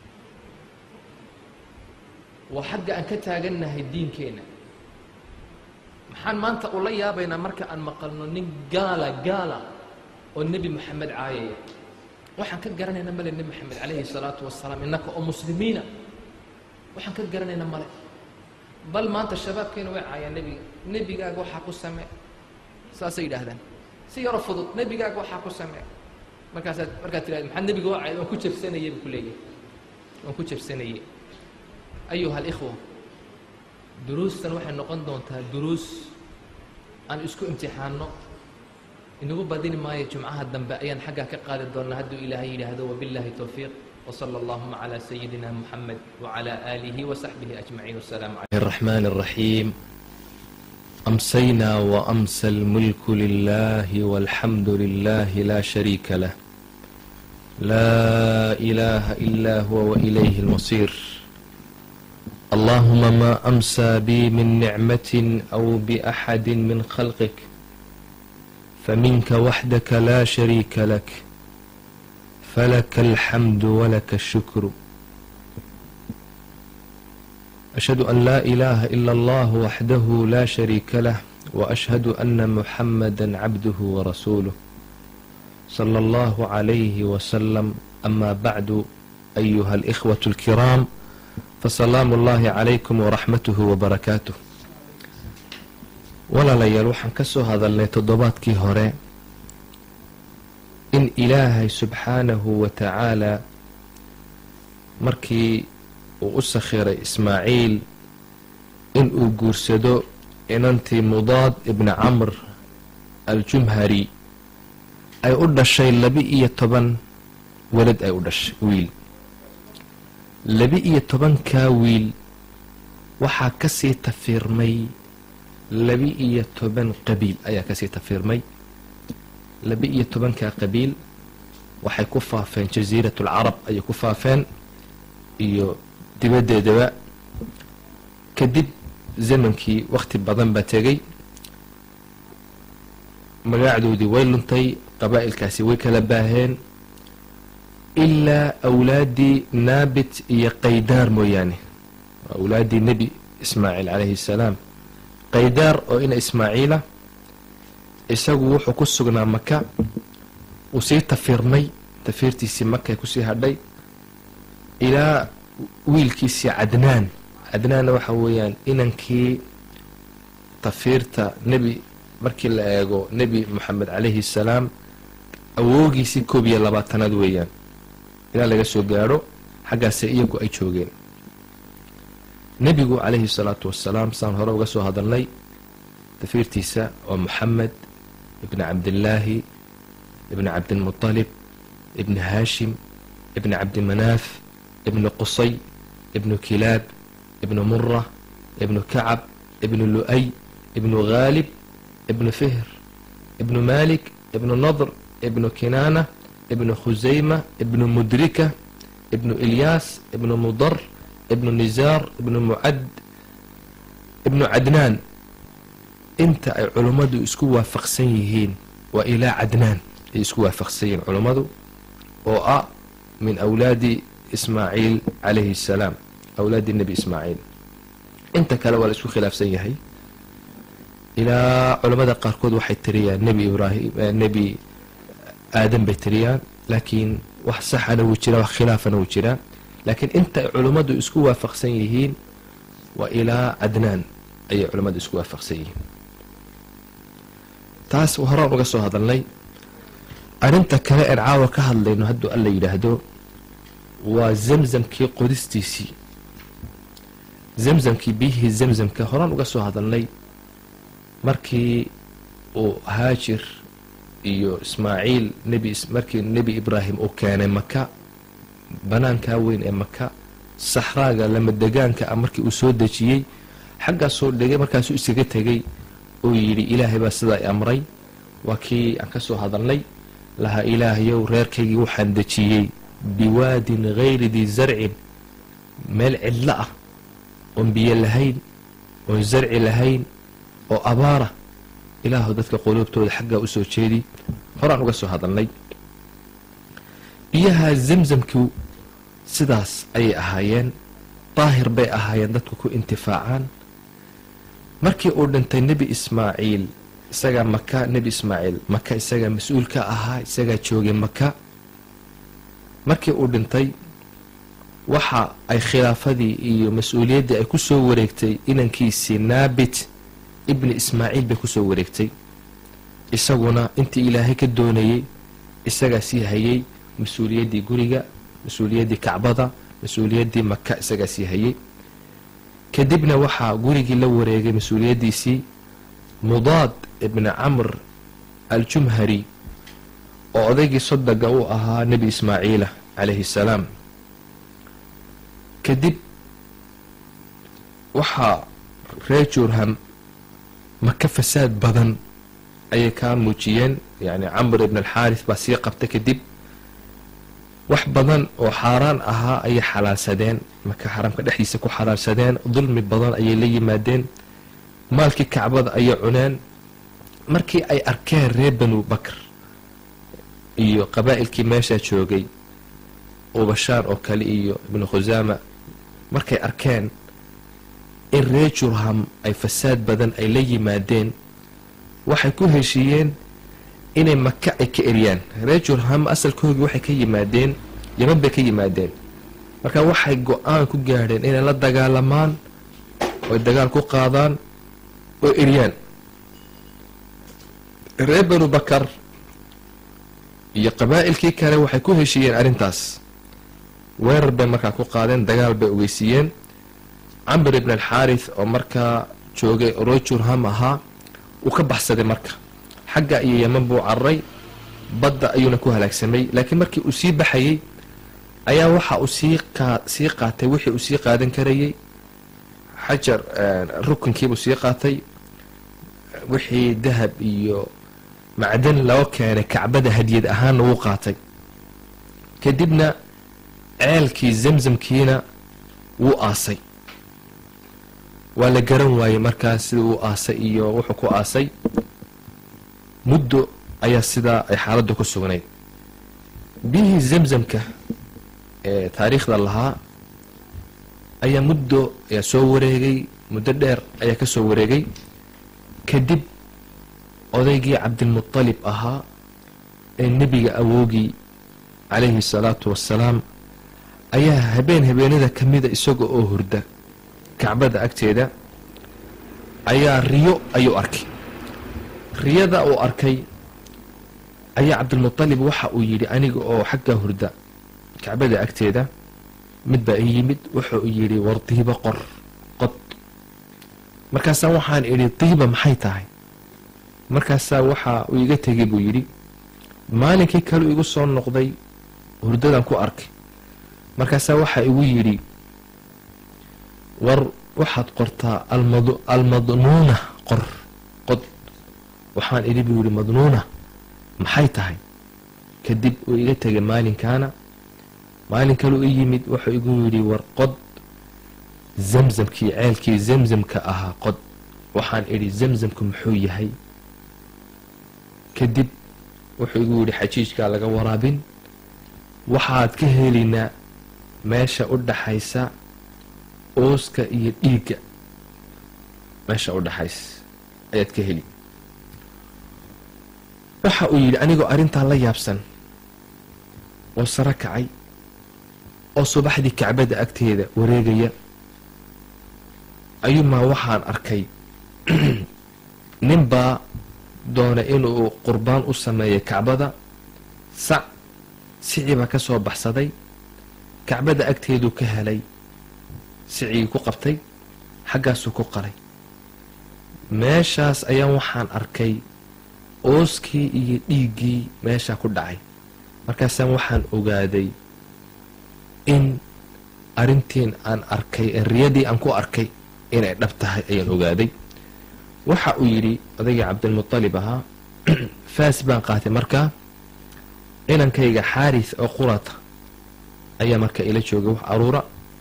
waa xagga aan ka taagannahay diinkeenna. maxaan maanta ula yaabaynaa marka aan maqalno nin gaala gaala oo nebi moxamed caayaya. waxaan ka garanayna male nebi moxamed calayhi الsalaatu wassalaam. innaka oo muslimiina waxaan ka garanayna male. bal maanta shabaabkeena way caayaan nebiga. nebigaaga waxaa ku samee saasay yidhaahdaan si yaro fudud. nebigaaga waxaa ku samee markaasaad markaad tirahda maxaad nebiga waa caayad waan ku jabsanayey buu ku leeyahay waan ku jabsanayey. ayuha alikhwa, duruustan waxay noqon doontaa duruus aan isku imtixaanno. inagu badini maayo jumcaha dambe ayaan xaggaa ka qaadi doonnaa hadduu ilaahay yidhaahdo. wabiاllahi towfiiq وصلى اللهم على سيدنا محمد وعلى آله وصحبه أجمعين. والسلام عليكم. الرحمن الرحيم. أمسينا وأمسى الملك لله والحمد لله لا شريك له لا إله إلا هو وإليه المصير. اللهم ما أمسى بي من نعمة أو بأحد من خلقك فمنك وحدك لا شريك لك فلك الحمد ولك الشكر. أشهد أن لا إله إلا الله وحده لا شريك له وأشهد أن محمدا عبده ورسوله صلى الله عليه وسلم. أما بعد أيها الإخوة الكرام، فسلام الله عليكم ورحمته وبركاته. walaalayaal waxaan ka soo hadalnay toddobaadkii hore in ilaahay subxaanahu wa tacaalaa markii uu u sakhiray ismaaciil in uu guursado inantii mudaad ibni camr aljumhari ay u dhashay laba-iyo toban welad ay u dhashay wiil. laba-iyo tobankaa wiil waxaa kasii tafiirmay laba-iyo toban qabiil ayaa kasii tafiirmay. laba-iyo tobankaa qabiil waxay ku faafeen jasiirat alcarab ayay ku faafeen iyo dibaddeedaba. kadib zamankii wakhti badan baa tegay, magaacdoodii way luntay, qabaa'ilkaasi way kala baaheen ilaa awlaaddii naabit iyo qaydaar mooyaane. awlaaddii nebi ismaaciil calayhi salaam. qaydaar oo ina ismaaciila isagu wuxuu ku sugnaa maka, uu sii tafiirmay, tafiirtiisii makay kusii hadhay ilaa wiilkiisii cadnaan. cadnaanna waxa weeyaan inankii tafiirta nebi markii la eego nebi moxamed calayhi salaam awoogiisii koob iyo labaatanaad weeyaan ilaa laga soo gaadho xaggaase iyagu ay joogeen. nebigu calayhi salaatu wassalaam saan hore uga soo hadalnay tafiirtiisa oo moxamed ibni cabdillaahi ibni cabdilmutalib ibni haashim ibni cabdimanaaf ibni qusay ibnu kilaab ibnu mura ibnu kacab ibnu lu'ay ibnu haalib ibnu fihr ibnu malik ibnu nadr ibnu kinaana ibnu khusayma ibnu mudrika ibnu ilyaas ibnu mudar ibnu nizaar ibnu mucad ibnu cadnaan. inta ay culummadu isku waafaqsan yihiin waa ilaa cadnaan ay isku waafaqsan yihiin culummadu, oo ah min awlaadi ismaaciil calayhi salaam, awlaadi nebi ismaaciil. inta kale waa la isku khilaafsan yahay. ilaa culammada qaarkood waxay tiriyaan nebi ibraahim nebi aadam bay tiriyaan, laakiin wax saxana wuu jiraa, wax khilaafana wuu jiraa. laakiin inta ay culummadu isku waafaqsan yihiin waa ilaa cadnaan ayay culummadu isku waafaqsan yihiin. taas horaan uga soo hadalnay. arrinta kale een caawa ka hadlayno hadduu alla yidhaahdo waa zamzamkii qodistiisii. zamzamkii biyihii zamzamka horaan uga soo hadalnay markii uu haajir iyo ismaaciil nebi markii nebi ibraahim uu keenay maka, banaankaa weyn ee maka, saxraaga lamadegaanka ah markii uu soo dejiyey, xaggaasoo dhigay, markaasuu isaga tegay oo yidhi ilaahay baa sidaa i amray. waa kii aan ka soo hadalnay lahaa ilaahayow reerkaygii waxaan dejiyey biwaadin hayri dii zarcin, meel cidlo ah oon biyo lahayn, oon zarci lahayn, oo abaara. ilaahu dadka quluubtooda xaggaa u soo jeedi. horaan uga soo hadalnay biyaha zamzamku sidaas ayay ahaayeen, daahir bay ahaayeen, dadku ku intifaacaan. markii uu dhintay nebi ismaaciil, isagaa maka, nebi ismaaciil maka isagaa mas-uul ka ahaa, isagaa joogay maka. markii uu dhintay waxa ay khilaafadii iyo mas-uuliyaddii ay ku soo wareegtay inankiisii naabit ibni ismaaciil bay ku soo wareegtay. isaguna intii ilaahay ka doonayey isagaa sii hayay mas-uuliyaddii guriga, mas-uuliyaddii kacbada, mas-uuliyaddii maka isagaa sii hayay. kadibna waxaa gurigii la wareegay mas-uuliyaddiisii mudaad ibni camr aljumhari oo odaygii sodaga u ahaa nebi ismaaciila calayhi salaam. kadib waxaa reer jurham maka fasaad badan ayay kaa muujiyeen, yacni camr ibn alxaaris baa sii qabta. kadib wax badan oo xaaraan ahaa ayay xalaalsadeen, maka xaramka dhexdiisa ku xalaalsadeen. dulmi badan ayay la yimaadeen, maalkii kacbada ayay cuneen. markii ay arkeen reer banu bakr iyo qabaa'ilkii meeshaa joogay oo bashaar oo kale iyo ibnu khusaama, markay arkeen in reer jurham ay fasaad badan ay la yimaadeen waxay ku heshiiyeen inay maka ay ka eriyaan. reer Jurham asalkoodii waxay ka yimaadeen Yaman bay ka yimaadeen, marka waxay go-aan ku gaadheen inay la dagaalamaan oo dagaal ku qaadaan oo eriyaan. reer Banu Bakar iyo qabaa'ilkii kale waxay ku heshiiyeen arrintaas. weerar bay markaa ku qaadeen, dagaal bay ogeysiiyeen. Camr ibn al-Xaarith oo markaa joogay reer Jurham ahaa uu ka baxsaday, marka xagga iyo Yaman buu cararay, badda ayuuna ku halaagsamay. laakiin markii uu sii baxayay ayaa waxa uu sii sii qaatay wixii uu sii qaadan karayay, xajar rukunkiibuu sii qaatay, wixii dahab iyo macdan loo keenay kacbada hadiyad ahaanna wuu qaatay. kadibna ceelkii zamzamkiina wuu aasay. waa la garan waayey markaas sida uu aasay iyo wuxuu ku aasay. muddo ayaa sidaa ay xaaladdu ku sugnayd. biyihii zamzamka ee taariikhda lahaa ayaa muddo ayaa soo wareegay, muddo dheer ayaa ka soo wareegay. kadib odaygii cabdilmutalib ahaa ee nebiga awoogii calayhi salaatu wassalaam ayaa habeen habeenada ka mida isaga oo hurda kacbada agteeda ayaa riyo ayuu arkay. riyada uu arkay ayaa cabdilmutalib waxa uu yidhi, aniga oo xagga hurda kacbada agteeda mid baa ii yimid, wuxuu yidhi war diiba qor qod. markaasaa waxaan idhi diiba maxay tahay? markaasaa waxa uu iga tegay buu yidhi, maalinkii kale igu soo noqday hurdadan ku arkay. markaasaa waxa igu yidhi war waxaad qortaa almadnuuna qor qod. waxaan idhi buu yidhi madnuuna maxay tahay? kadib uu iga tegay maalinkaana. maalin kale u yimid wuxuu igu yidhi war qod zamzamkii ceelkii zamzamka ahaa qod. waxaan idhi zamzamku muxuu yahay? kadib wuxuu igu yidhi xajiijkaa laga waraabin, waxaad ka helaynaa meesha u dhaxaysa ooska iyo dhiigga, meesha u dhaxaysa ayaad ka heli. waxa uu yidhi anigoo arrintaa la yaabsan oo saro kacay oo subaxdii kacbada agteeda wareegaya, ayuumaa waxaan arkay ninbaa doona inuu qurbaan u sameeyo kacbada. sac sicii baa ka soo baxsaday, kacbada agteeduu ka helay, sicii ku qabtay, xaggaasuu ku qalay. meeshaas ayaan waxaan arkay ooskii iyo dhiiggii meeshaa ku dhacay. markaasaan waxaan ogaaday in arrintiin aan arkay ee riyadii aan ku arkay inay dhab tahay ayaan ogaaday. waxa uu yidhi odaygii cabdilmutalib ahaa, faas baan qaatay markaa, inankayga xaaris oo qurata ayaa marka ila joogay wax aruura.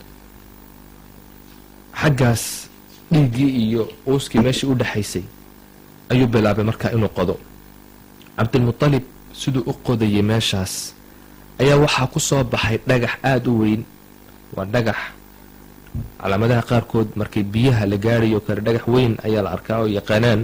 xaggaas dhiiggii iyo uuskii meeshii u dhaxaysay ayuu bilaabay markaa inuu qodo. cabdilmutalib siduu u qodayay meeshaas ayaa waxaa ku soo baxay dhagax aada u weyn. waa dhagax calaamadaha qaarkood markay biyaha la gaarayo kale dhagax weyn ayaa la arkaa oo yaqaanaan,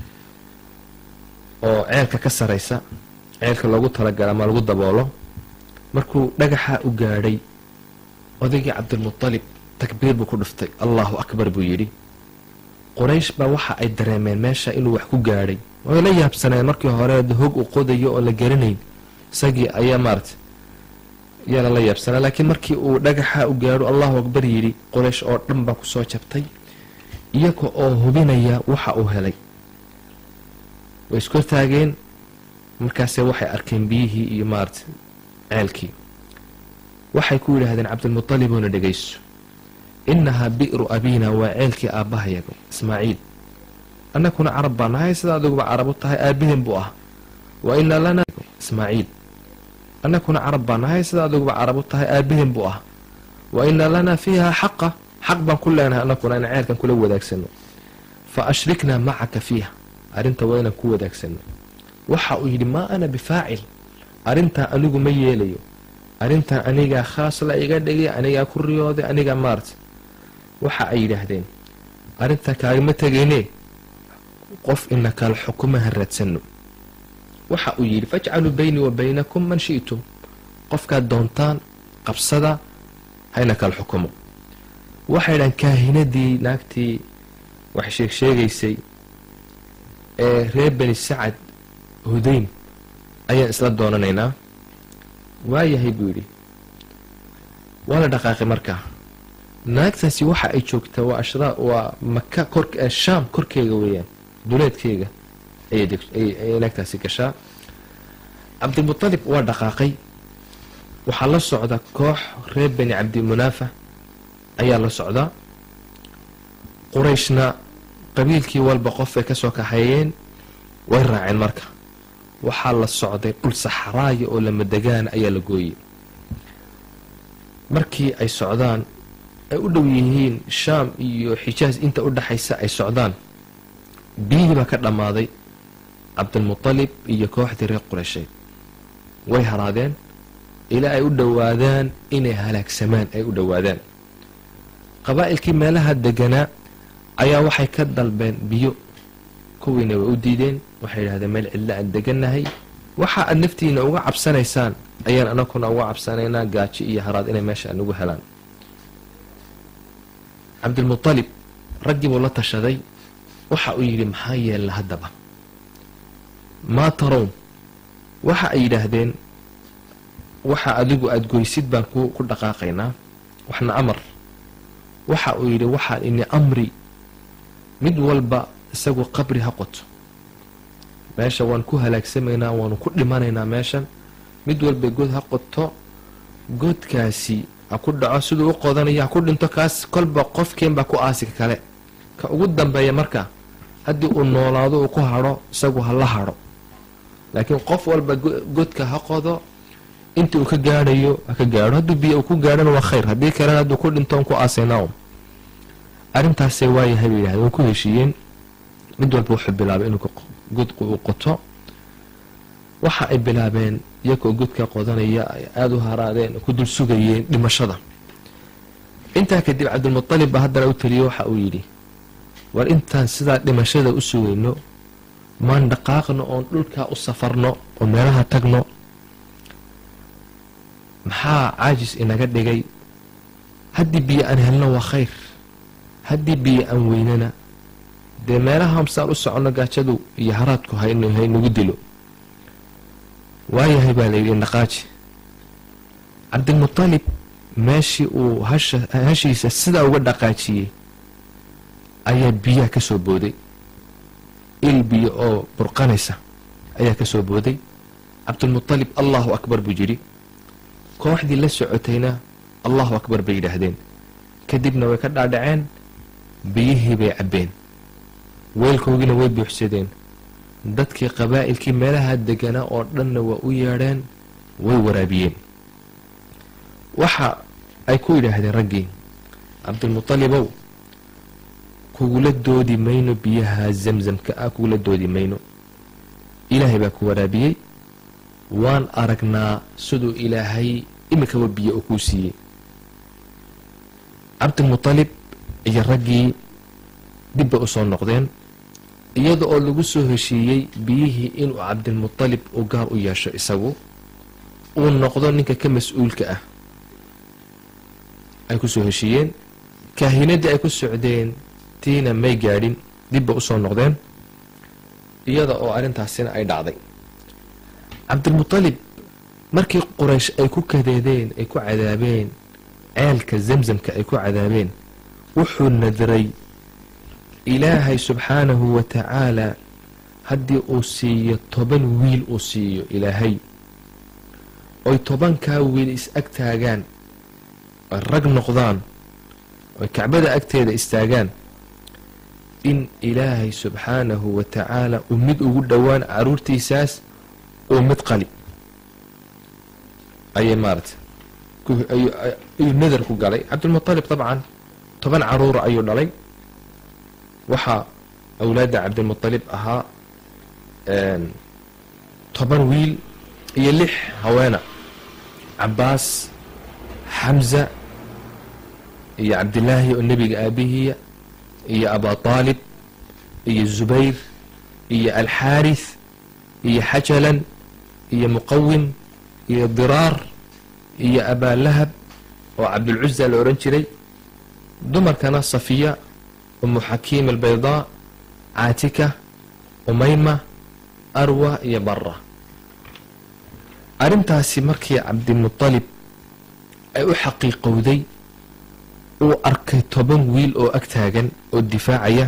oo ceelka ka saraysa, ceelka loogu talagala ama lagu daboolo. markuu dhagaxa u gaadhay odaygii cabdilmutalib takbiir buu ku dhuftay, allahu akbar buu yidhi. quraysh baa waxa ay dareemeen meesha inuu wax ku gaadhay, way la yaabsaneen. markii hore hog u qodayo oo la garanayn isagii ayaa maarata yaana la yaabsanaa. laakiin markii uu dhagaxa u gaadho allahu akbar yidhi, quraysh oo dhan baa ku soo jabtay iyaga oo hubinaya waxa uu helay. way isku taageen, markaase waxay arkeen biyihii iyo maarata ceelkii. waxay ku yidhaahdeen cabdilmutalibuna dhegayso, inahaa bi'ru abiina, waa ceelkii aabbahayaga ismaaciil. annakuna carab baa nahay sida adiguba carab u tahay, aabaheen buu ah. wa ina lana ismaaciil, annakuna carab baa nahay sida adiguba carab u tahay, aabaheen buu ah. wa ina lanaa fiiha xaqa, xaq baan ku leenahay annakuna in ceelkan kula wadaagsano. fa ashriknaa macaka fiiha, arrinta waa inaan ku wadaagsano. waxa uu yidhi maa ana bifaacil, arrintaa anigu ma yeelayo, arrintaa anigaa khaas la iga dhigay, anigaa ku riyooday, anigaa maarta. waxa ay yidhaahdeen arrintaa kaagama tegayne qof ina kala xukuma ha raadsano waxa uu yidhi fajcaluu bayni wa baynakum man shi'tum qofkaad doontaan qabsada hayna kala xukumo waxay dhahan kaahinadii naagtii wax sheeg sheegaysay ee reer bani sacad hudayn ayaan isla doonanaynaa waayahay buu yidhi waa la dhaqaaqay markaa naagtaasi waxa ay joogtaa waa ashraa waa maka kor shaam korkeega weeyaan duleedkeega ayay naagtaasi gashaa cabdilmutalib waa dhaqaaqay waxaa la socda koox reer bani cabdimunaafa ayaa la socdaa qurayshna qabiilkii walba qof ay ka soo kaxeeyeen way raaceen marka waxaa la socday dhul saxraaya oo lamadegaan ayaa la gooyey markii ay socdaan ay u dhow yihiin shaam iyo xijaas inta u dhaxaysa ay socdaan biyihii baa ka dhammaaday cabdilmutalib iyo kooxdii reer quraysheed way haraadeen ilaa ay u dhowaadaan inay halaagsamaan ay u dhowaadaan qabaa'ilkii meelaha deganaa ayaa waxay ka dalbeen biyo kuwiina way u diideen waxay yidhahdeen meel cidla aan degannahay waxa aad naftiina uga cabsanaysaan ayaan anakuna uga cabsanaynaa gaajo iyo haraad inay meesha anugu helaan cabdilmutalib raggii buu la tashaday waxa uu yidhi maxaa yeella haddaba maa tarown waxa ay yidhaahdeen waxa adigu aada goysid baan ku dhaqaaqaynaa waxna amar waxa uu yidhi waxaa ini amri mid walba isagu qabri ha qoto meesha waan ku halaagsamaynaa waanu ku dhimanaynaa meeshan mid walba god ha qoto godkaasi ha ku dhaco siduu u qodanayo ha ku dhinto kaas kolba qofkeenbaa ku aasika kale ka ugu dambeeya marka haddii uu noolaado uu ku hadho isagu ha la hadho laakiin qof walba godka ha qodo intii uu ka gaadhayo ha ka gaadho hadduu biyo uu ku gaadhana waa khayr haddii kalena hadduu ku dhinto on ku aasaynaa arrintaasay waayahay bay yidhahdeen way ku heshiiyeen mid walba wuxuu bilaabay inuu godku uu qoto waxa ay bilaabeen iyagoo godka qodanaya ay aada u haraadeen ku dul sugayeen dhimashada intaa kadib cabdilmutalib baa haddana u taliyo waxa uu yidhi war intaan sidaa dhimashada u sugayno maan dhaqaaqno oon dhulkaa u safarno oo meelaha tagno maxaa caajis inaga dhigay haddii biyo aan helno waa khayr haddii biyo aan weynana dee meelaha hamsaan u soconno gaajadu iyo haraadku haynagu dilo waayahay baa layidhi dhaqaaji cabdilmutalib meeshii uu hashiisa sidaa uga dhaqaajiyey ayaa biyaha ka soo booday il biyo oo burqanaysa ayaa ka soo booday cabdilmutalib allahu akbar buu jiri kooxdii la socotayna allahu akbar bay yidhaahdeen kadibna way ka dhaadhaceen biyihii bay cabbeen weelkoogiina way buuxsadeen dadkii qabaa'ilkii meelaha deganaa oo dhanna waa u yeedheen way waraabiyeen waxa ay ku yidhaahdeen raggii cabdilmutalibow kugula doodi mayno biyaha zamzamka ah kugula doodi mayno ilaahay baa ku waraabiyey waan aragnaa siduu ilaahay imikaba biyo uu kuu siiyey cabdilmutalib iyo raggii dibbay u soo noqdeen iyada oo lagu soo heshiiyey biyihii inuu cabdilmutalib u gaar u yeesho isagu uu noqdo ninka ka mas-uulka ah ay ku soo heshiiyeen kaahinadii ay ku socdeen tiina may gaadhin dibba usoo noqdeen iyada oo arrintaasina ay dhacday cabdilmutalib markii quraysh ay ku kadeedeen ay ku cadaabeen ceelka zamzamka ay ku cadaabeen wuxuu nadray ilaahay subxaanahu wa tacaala haddii uu siiyo toban wiil uu siiyo ilaahay oy tobankaa wiil is ag taagaan oy rag noqdaan oy kacbada agteeda istaagaan in ilaahay subxaanahu wa tacaala uu mid ugu dhowaan caruurtiisaas uu mid qali ayay maarata ayuu nadar ku galay cabdilmutalib dabcan toban caruura ayuu dhalay waxaa awlaadda cabdilmutalib ahaa toban wiil iyo lix haweena cabaas xamza iyo cabdilaahi oo nebiga aabihiya iyo abaa taalib iyo zubayr iyo alxaarith iyo xajalan iyo muqawim iyo diraar iyo abaalahab oo cabdulcuza la odhan jiray. dumarkana safiya, umu xakiim albaydaa, caatika, umayma, arwa iyo bara. arrintaasi markii cabdimutalib ay u xaqiiqowday uu arkay toban wiil oo ag taagan oo difaacaya,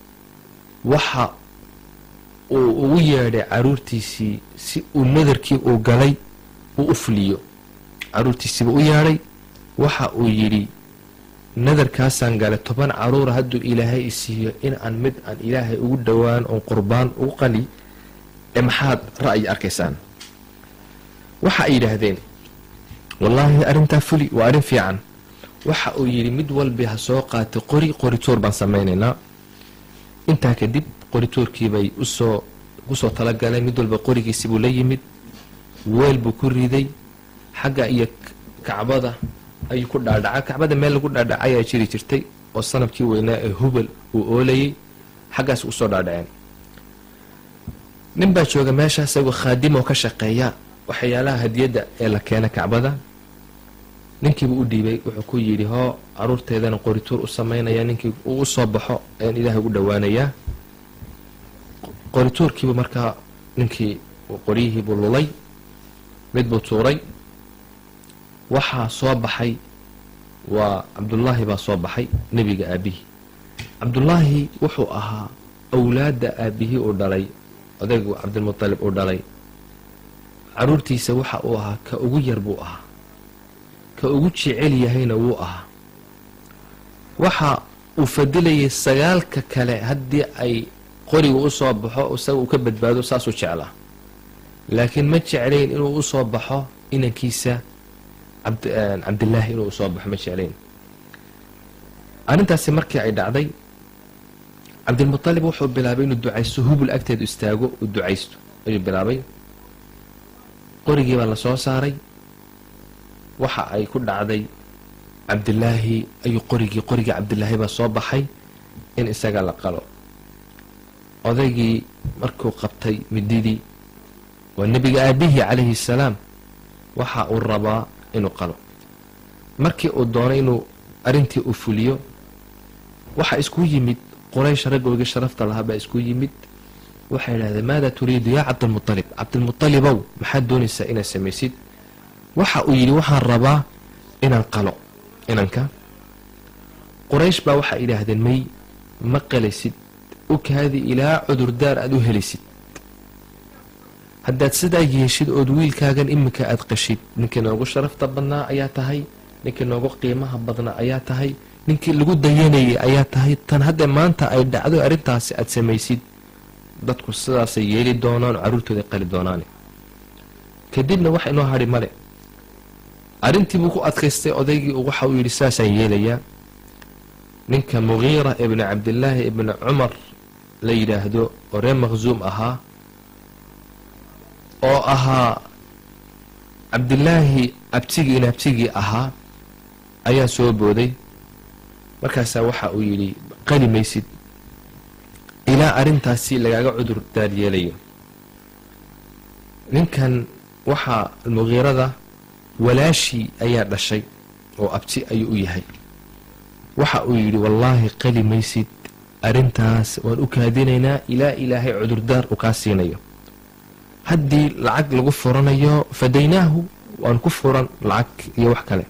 waxa uu ugu yeedhay caruurtiisii si uu nadarkii uu galay uu u fuliyo. caruurtiisiiba u yeedhay, waxa uu yidhi nadarkaasaan galay toban caruura hadduu ilaahay isiiyo in aan mid aan ilaahay ugu dhowaan oon qurbaan ugu qali ee maxaad ra'yi arkaysaan? waxa ay yidhaahdeen wallaahi arrintaa fuli waa arrin fiican. waxa uu yidhi mid walbi ha soo qaatay qori qoritoor baan samaynaynaa. intaa kadib qoritoorkiibay usoo kusoo talagaleen, mid walba qorigiisi buu la yimid, weel buu ku riday, xagga iyo kacbada ayuu ku dhaadhaca. kacbada meel lagu dhaadhaca ayaa jiri jirtay oo sanabkii weynaa ee hubal uu oolayay, xaggaas usoo dhaadhaceen. nin baa jooga meesha isagoo khaadim oo ka shaqeeya waxyaalaha hadiyadda ee la keena kacbada. ninkiibuu u dhiibay, wuxuu ku yidhi hoo caruurteedana qorituur u samaynaya, ninkii uu u soo baxo ayaan ilaahay ugu dhowaanayaa. qorituurkiibu markaa ninkii qoryihiibuu lulay, mid buu tuuray. waxaa soo baxay waa cabdullaahi baa soo baxay, nebiga aabihii. cabdullaahi wuxuu ahaa awlaadda aabihii uu dhalay, odaygu cabdilmutalib uu dhalay, caruurtiisa waxa uu ahaa ka ugu yar buu ahaa, ka ugu jecel yahayna wuu ahaa. waxa uu fadilayay sagaalka kale haddii ay qoriga u soo baxo isaga uu ka badbaado, saasuu jeclaa. laakiin ma jeclayn inuu u soo baxo inankiisa cabdillaahi inuu usoo baxo, ma jeclayn. arrintaasi markii ay dhacday, cabdilmutalib wuxuu bilaabay inuu ducaysto, hubul agteedu istaago uu ducaysto ayuu bilaabay. qorigii baa la soo saaray, waxa ay ku dhacday cabdillaahi ayuu qorigii qorigii cabdillaahi baa soo baxay in isaga la qalo. odaygii markuu qabtay mididii, waa nebiga aabihii calayhi salaam, waxa uu rabaa inuu qalo. markii uu doonay inuu arrintii u fuliyo, waxa isku yimid quraysh, raggoogii sharafta lahaa baa isku yimid. waxay idhahdeen maada turiidu yaa cabdilmutalib, cabdilmutalibow maxaad doonaysaa inaad samaysid? waxa uu yidhi waxaan rabaa inaan qalo inanka. quraysh baa waxay idhaahdeen may ma qalaysid, u kaadi ilaa cudurdaar aad u helisid. haddaad sidaa yeeshid ood wiilkaagan iminka aad qashid, ninkii noogu sharafta badnaa ayaa tahay, ninkii noogu qiimaha badnaa ayaa tahay, ninkii lagu dayanayay ayaa tahay. tan hadda maanta ay dhacdo arrintaasi aad samaysid, dadku sidaasay yeeli doonaan oo carruurtooda qali doonaan. kadibna wax inoo hadhi male. arrintii buu ku adkaystay odaygii, waxa uu yidhi saasaan yeelayaa. ninka mugiira ibni cabdillaahi ibni cumar la yidhaahdo oo reer maqsuum ahaa, oo ahaa cabdillaahi abtigii in abtigii ahaa, ayaa soo booday. markaasaa waxa uu yidhi qali maysid ilaa arrintaasi lagaaga cudur daar yeelayo. ninkan waxaa mugiirada walaashii ayaa dhashay oo abti ayuu u yahay. waxa uu yidhi wallaahi qali maysid, arrintaas waan u kaadinaynaa ilaa ilaahay cudurdaar u kaa siinayo. haddii lacag lagu furanayo fadaynaahu, waan ku furan lacag iyo wax kale.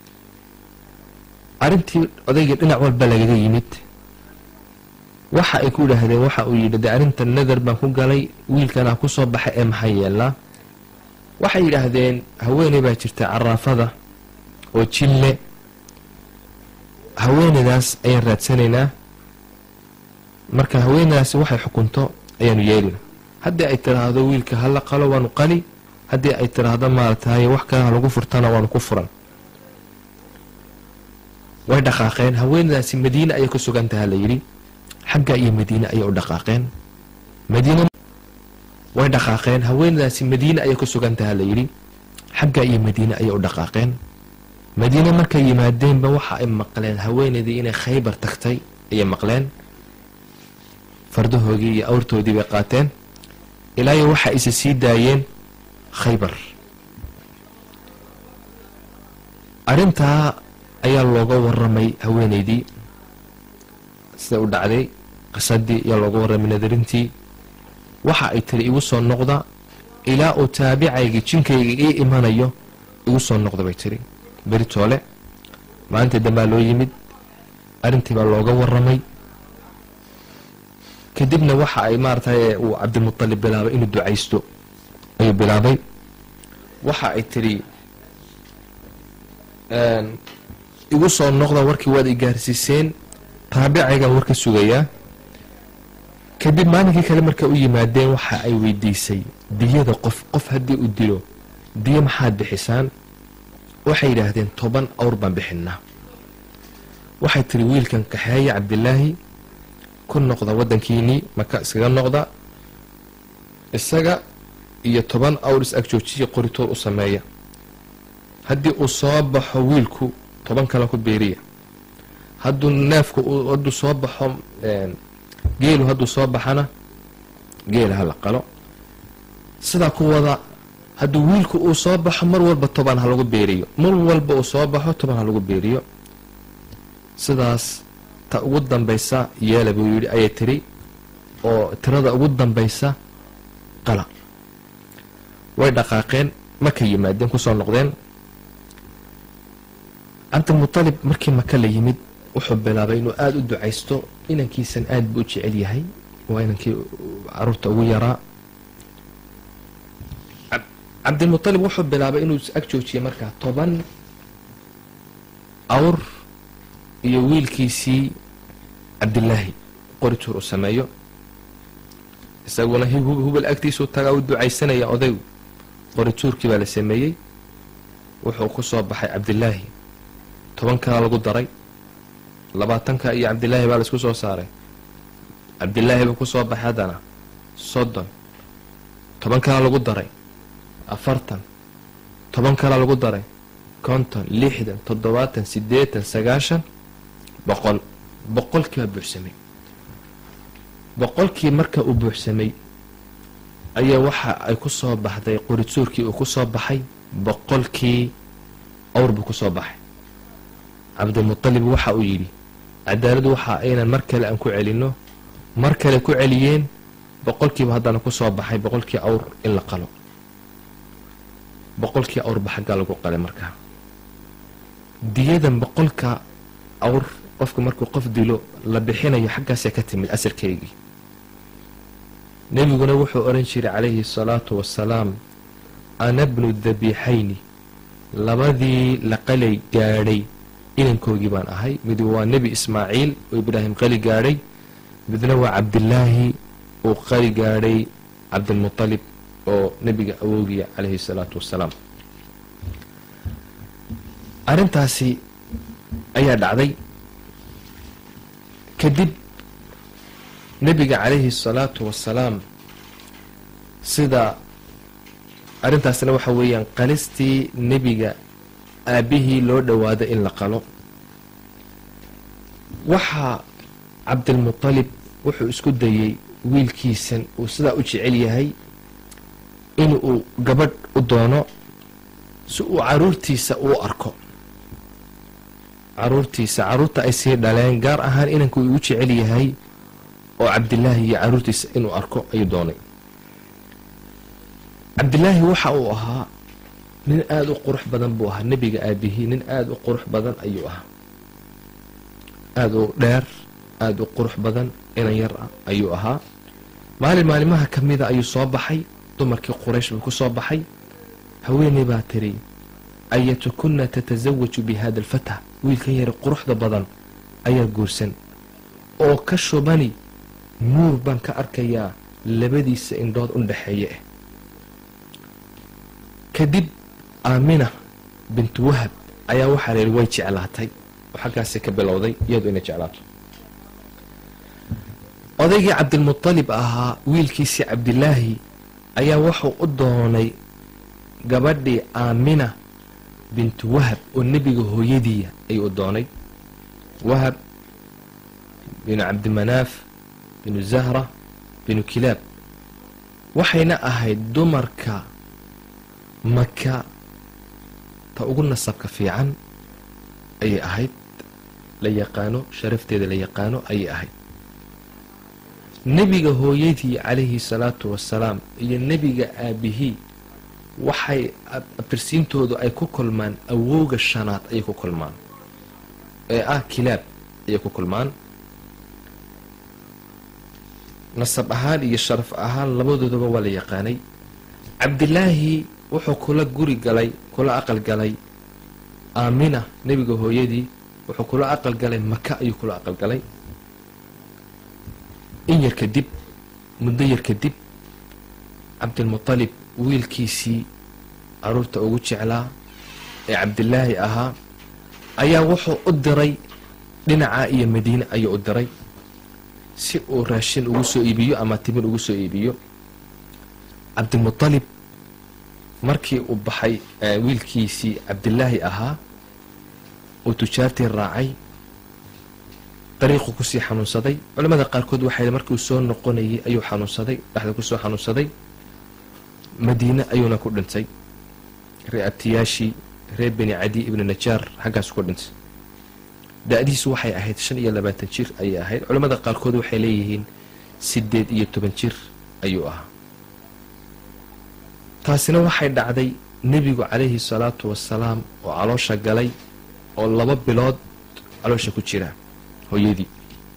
arrintii odayga dhinac walba lagaga yimid. waxa ay ku idhaahdeen, waxa uu yidhi de arrinta nadar baan ku galay, wiilkanaa ku soo baxay ee maxaa yeelnaa? waxay yidhaahdeen haweeney baa jirta caraafada oo jille, haweeneydaas ayaan raadsanaynaa. marka haweeneydaasi waxay xukunto ayaanu yeelina. haddii ay tiraahdo wiilka hala qalo waanu qali, haddii ay tiraahdo maaratahay wax kale ha lagu furtana waanu ku furan. way dhaqaaqeen. haweeneydaasi madiine ayay ku sugan taha la yidhi, xagga iyo madiine ayay u dhaqaaqeen. madiine way dhaqaaqeen. haweeneydaasi madiine ayay ku sugan taha la yidhi, xagga iyo madiine ayay u dhaqaaqeen. madiine markay yimaadeenba waxa ay maqleen haweeneydii inay khaybar tagtay ayay maqleen. fardahoogii iyo awrtoodii bay qaateen ilaayo waxa isa sii daayeen khaybar. arrintaa ayaa looga warramay haweenaydii sida u dhacday qisadii ayaa looga warramay nadarintii. waxa ay tiri igu soo noqda ilaa uu taabicayga jinkayga ii imanayo igu soo noqda bay tiri. beri toole maalintii dambaa loo yimid, arrintii baa looga warramay. kadibna waxa ay maaragtay uu cabdilmutalib bilaabay inuu ducaysto ayuu bilaabay. waxa ay tiri igu soo noqda, warkii waad i gaarsiiseen, taabicaygan warka sugayaa. kadib maalinkii kale markay u yimaadeen waxa ay weydiisay diyada qof qof haddii u dilo diyo maxaad bixisaan? waxay yidhaahdeen toban awr baan bixinaa. waxay tiri wiilkan kaxeeya cabdilaahi ku noqda waddankiinii maka iskaga noqda, isaga iyo toban awr is ag joojiya qoritoor u sameeya. haddii uu soo baxo wiilku toban kale ku beeriya, hadduu neefku hadduu soo baxo geelu hadduu soo baxana geela ha la qalo. sidaa ku wada, hadduu wiilku uu soo baxo mar walba toban ha lagu beeriyo, mar walba uu soo baxo toban ha lagu beeriyo. sidaas ta ugu dambaysa yeela buu yidhi ayay tiri, oo tirada ugu dambaysa qala. way dhaqaaqeen, maka yimaadeen, kusoo noqdeen. cabdilmutalib markii maka la yimid wuxuu bilaabay inuu aada u ducaysto. inankiisan aad buu u jecel yahay, waa inankii caruurta ugu yaraa. cabdilmutalib wuxuu bilaabay inuu ag joojiyay markaa toban awr iyo wiilkiisii cabdilaahi qorituur u sameeyo. isaguna hubal agtiisuu tagaa u ducaysanaya odaygu. qorituurkii baa la sameeyey, wuxuu ku soo baxay cabdilaahi. toban kala lagu daray, labaatanka iyo cabdilaahi baa la isku soo saaray. cabdilaahi buu ku soo baxay haddana soddon. toban kala lagu daray afartan. toban kala lagu daray konton, lixdan, toddobaatan, siddeetan, sagaashan, boqol. boqolkii baa buuxsamay. boqolkii marka uu buuxsamay ayaa waxa ay ku soo baxday qorituurkii uu ku soo baxay boqolkii awr buu ku soo baxay. cabdilmutalib waxa uu yidhi cadaaladu waxa aynan mar kale aan ku celinno. mar kale ku celiyeen, boqolkiiba haddana ku soo baxay boqolkii awr in la qalo. boqolkii awrba xaggaa lagu qalay markaa. diyadan boqolka awr qofka markuu qof dilo la bixinayo xaggaasee ka timid asarkeygii. nebiguna wuxuu odhan jiray calayhi asalaatu wassalaam, ana bnu dabiixayni, labadii la qalay gaadhay inankoogii baan ahay. mid waa nebi ismaaciil oo ibraahim qali gaadhay, midna waa cabdilaahi uu qali gaadhay cabdilmutalib oo nebiga awoogiya calayhi salaatu wassalaam. arrintaasi ayaa dhacday. kadib nebiga calayhi salaatu wassalaam sida arrintaasna waxa weeyaan qalistii nebiga aabbihii loo dhowaado in la qalo. waxaa cabdilmutalib wuxuu isku dayey wiilkiisan uu sidaa u jecel yahay inuu gabadh u doono si uu caruurtiisa uu arko. caruurtiisa caruurta ay sii dhaleen, gaar ahaan inanku uu jecel yahay oo cabdilaahi iyo caruurtiisa inuu arko ayuu doonay. cabdilaahi waxa uu ahaa nin aada u qurux badan buu ahaa. nebiga aabihii nin aada u qurux badan ayuu ahaa, aada u dheer, aada u qurux badan, inan yar ah ayuu ahaa. maalin maalimaha ka mida ayuu soo baxay. dumarkii quraysh buu ku soo baxay. haweeney baa tiri, ayatukunna tatasawaju bi hada alfata, wiilkan yari quruxda badan ayaa guursan oo ka shubani nuur baan ka arkayaa labadiisa indhood u dhexeeye ah. kadib aamina bintu wahab ayaa waxaa la yidhi way jeclaatay oo xaggaasi ka bilowday iyadu inay jeclaato. odaygii cabdilmutalib ahaa wiilkiisii cabdilaahi ayaa wuxuu u doonay gabadhii aamina bintu wahab oo nebiga hooyadiiya ayuu u doonay. wahab binu cabdimanaaf binu zahra binu kilaab waxayna ahayd dumarka maka ta ugu nasabka fiican ayay ahayd, la yaqaano sharafteeda la yaqaano ayay ahayd. nebiga hooyadii calayhi salaatu wasalaam iyo nebiga aabihii waxay abtirsiintoodu ay ku kulmaan awowga shanaad ayay ku kulmaan ee ah kilaab ayay ku kulmaan. nasab ahaan iyo sharaf ahaan labadoodaba waa la yaqaanay. cabdilaahi wuxuu kula guri galay kula aqal galay aamina nebiga hooyadii wuxuu kula aqal galay maka ayuu kula aqal galay. in yar kadib muddo yar kadib cabdilmutalib wiilkiisii caruurta ugu jeclaa ee cabdilaahi ahaa ayaa wuxuu u diray dhinacaa iyo madiine ayuu u diray si uu raashin ugu soo iibiyo ama timir ugu soo iibiyo. cabdilmutalib markii uu baxay wiilkiisii cabdilaahi ahaa uu tujaartii raacay dariiqu kusii xanuunsaday. culamada qaarkood waxay markuu soo noqonayay ayuu xanuunsaday, dhexda kusoo xanuunsaday, madiine ayuuna ku dhintay. ree abtiyaashii reer beni cadi ibni najaar xaggaasu ku dhintay. da-diisu waxay ahayd shan iyo labaatan jir ayay ahayd. culamada qaarkood waxay leeyihiin sideed iyo toban jir ayuu ahaa. taasina waxay dhacday nebigu calayhi salaatu wasalaam oo caloosha galay oo laba bilood caloosha ku jira hooyadii.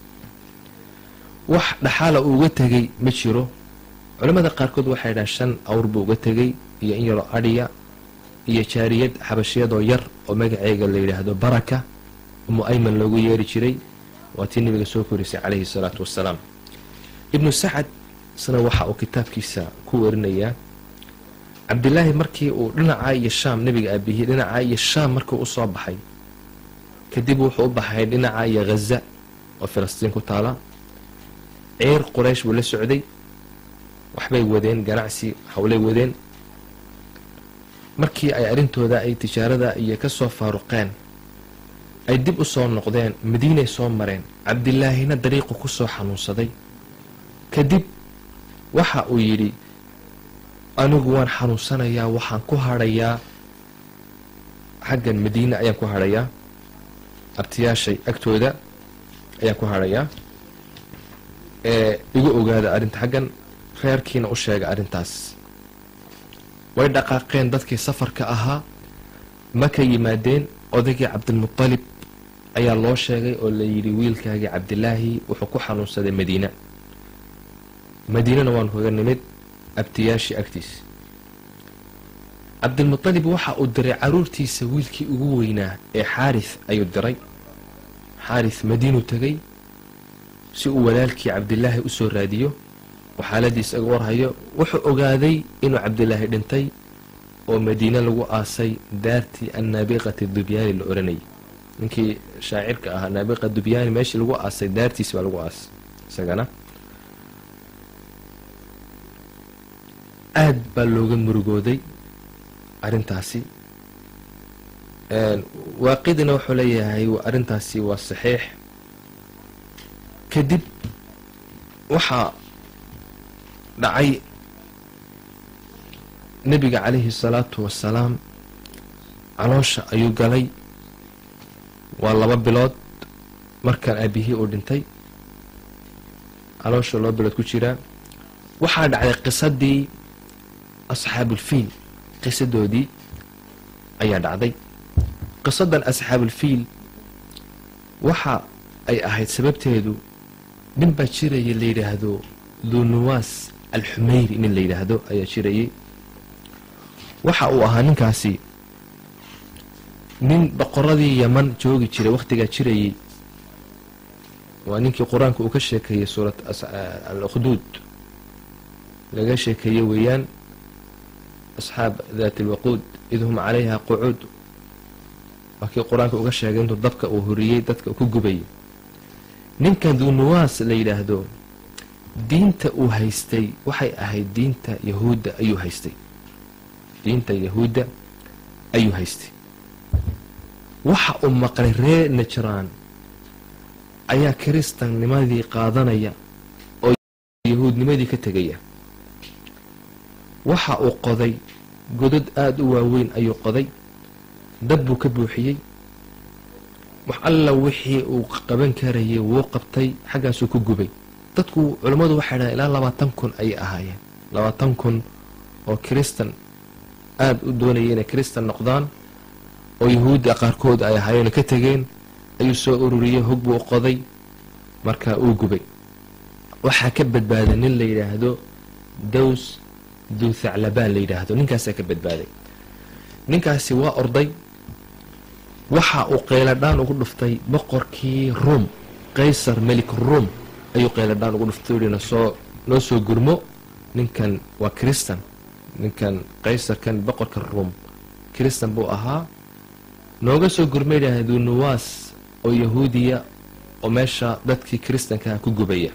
wax dhaxaala uu uga tegay ma jiro. culamada qaarkood waxay dhahaan shan awr buu uga tegay iyo in yaroo adhiya iyo jaariyad xabashiyadoo yar oo magaceega la yidhaahdo baraka umu ayman loogu yeeri jiray. waa tii nebiga soo korisay calayhi salaatu wasalaam. ibnu sacad isna waxa uu kitaabkiisa ku warinayaa cabdilaahi markii uu dhinacaa iyo shaam nebiga aabihii dhinacaa iyo shaam markii u soo baxay kadib wuxuu u baxay dhinacaa iyo ghaza oo filistiin ku taala. ceer quraysh buu la socday, waxbay wadeen, ganacsi hawlay wadeen. markii ay arrintooda ay tijaarada iyo ka soo faaruqeen ay dib u soo noqdeen madiinay soo mareen. cabdilaahina dariiqu ku soo xanuunsaday. kadib waxa uu yidhi anigu waan xanuunsanayaa, waxaan ku hadhayaa xaggan madiine ayaan ku hadhayaa, abtiyaashay agtooda ayaan ku hadhayaa, ee igu ogaada arrinta xaggan. reerkiina u sheega arrintaas. way dhaqaaqeen dadkii safarka ahaa ma ka yimaadeen. odaygii cabdilmutalib ayaa loo sheegay oo la yidhi wiilkaagii cabdilaahi wuxuu ku xanuunsaday madiina. madiinana waanu kaga nimid abtiyaashii agtiisa. cabdilmutalib waxa uu diray caruurtiisa wiilkii ugu weynaa ee xaarith ayuu diray. xaarith madiinuu tegay si uu walaalkii cabdilaahi usoo raadiyo oo xaaladiisa aga warhayo. wuxuu ogaaday inuu cabdilaahi dhintay oo madiine lagu aasay daartii annaabiqati dubyaani la oranayay. ninkii shaacirka ahaa naabiqa dubyaani meeshii lagu aasay daartiisi baa lagu aasay. isagana aad baa looga murugooday arrintaasi. waaqidina wuxuu leeyahay arrintaasi waa saxiix. kadib waxaa dhacay nebiga calayhi salaatu wasalaam caloosha ayuu galay. waa laba bilood markaan aabihii uu dhintay, caloosha laba bilood ku jiraa. waxaa dhacday qisadii asxaabulfiil, qisadoodii ayaa dhacday. qisadan asxaabulfiil waxa ay ahayd sababteedu nin baa jiraya la yidhaahdo dunuwaas alxumayri nin la yidhaahdo ayaa jirayay. waxa uu ahaa ninkaasi nin boqoradii yaman joogi jiray wakhtigaa jirayay. waa ninkii qur-aanka uu ka sheekeeyey suurat al-ukhduud laga sheekeeye weeyaan. asxaab daati alwaquud id hum calayha qucuud. waa kii qur-aanka uga sheegay intuu dabka uu horiyey dadka ku gubayay. ninkan dunuwaas la yidhaahdo diinta uu haystay waxay ahayd diinta yahuudda ayuu haystay diinta yahuudda ayuu haystay. waxa uu maqlay reer najraan ayaa kiristannimadii qaadanaya oo yahuudnimadii ka tegaya. waxa uu qoday godad aada u waaweyn ayuu qoday, dab buu ka buuxiyey, wax alla wixii uu qaban karayay wuu qabtay, xaggaasuu ku gubay. dadku culammadu waxay dhahaan ilaa labaatan kun ayay ahaayeen, labaatan kun oo kristan aada u doonayay inay kristan noqdaan oo yahuudda qaarkood ay ahaayeen ka tegeen ayuu soo ururiyey, hog buu u qoday, markaa uu gubay. waxaa ka badbaaday nin la yidhaahdo daws duu thaclabaan la yidhaahdo, ninkaasaa ka badbaaday. ninkaasi waa orday, waxa uu qeyladhaan ugu dhuftay boqorkii ruom, qaysar melik ruom ayuu qeyladhaan ugu dhuftay, uhi nasoo noo soo gurmo, ninkan waa kristan, ninkan qaysarkan boqorka ruom kristan buu ahaa, nooga soo gurma yidhaahdo nuwaas oo yahuudiya oo meesha dadkii kristankaa ku gubaya.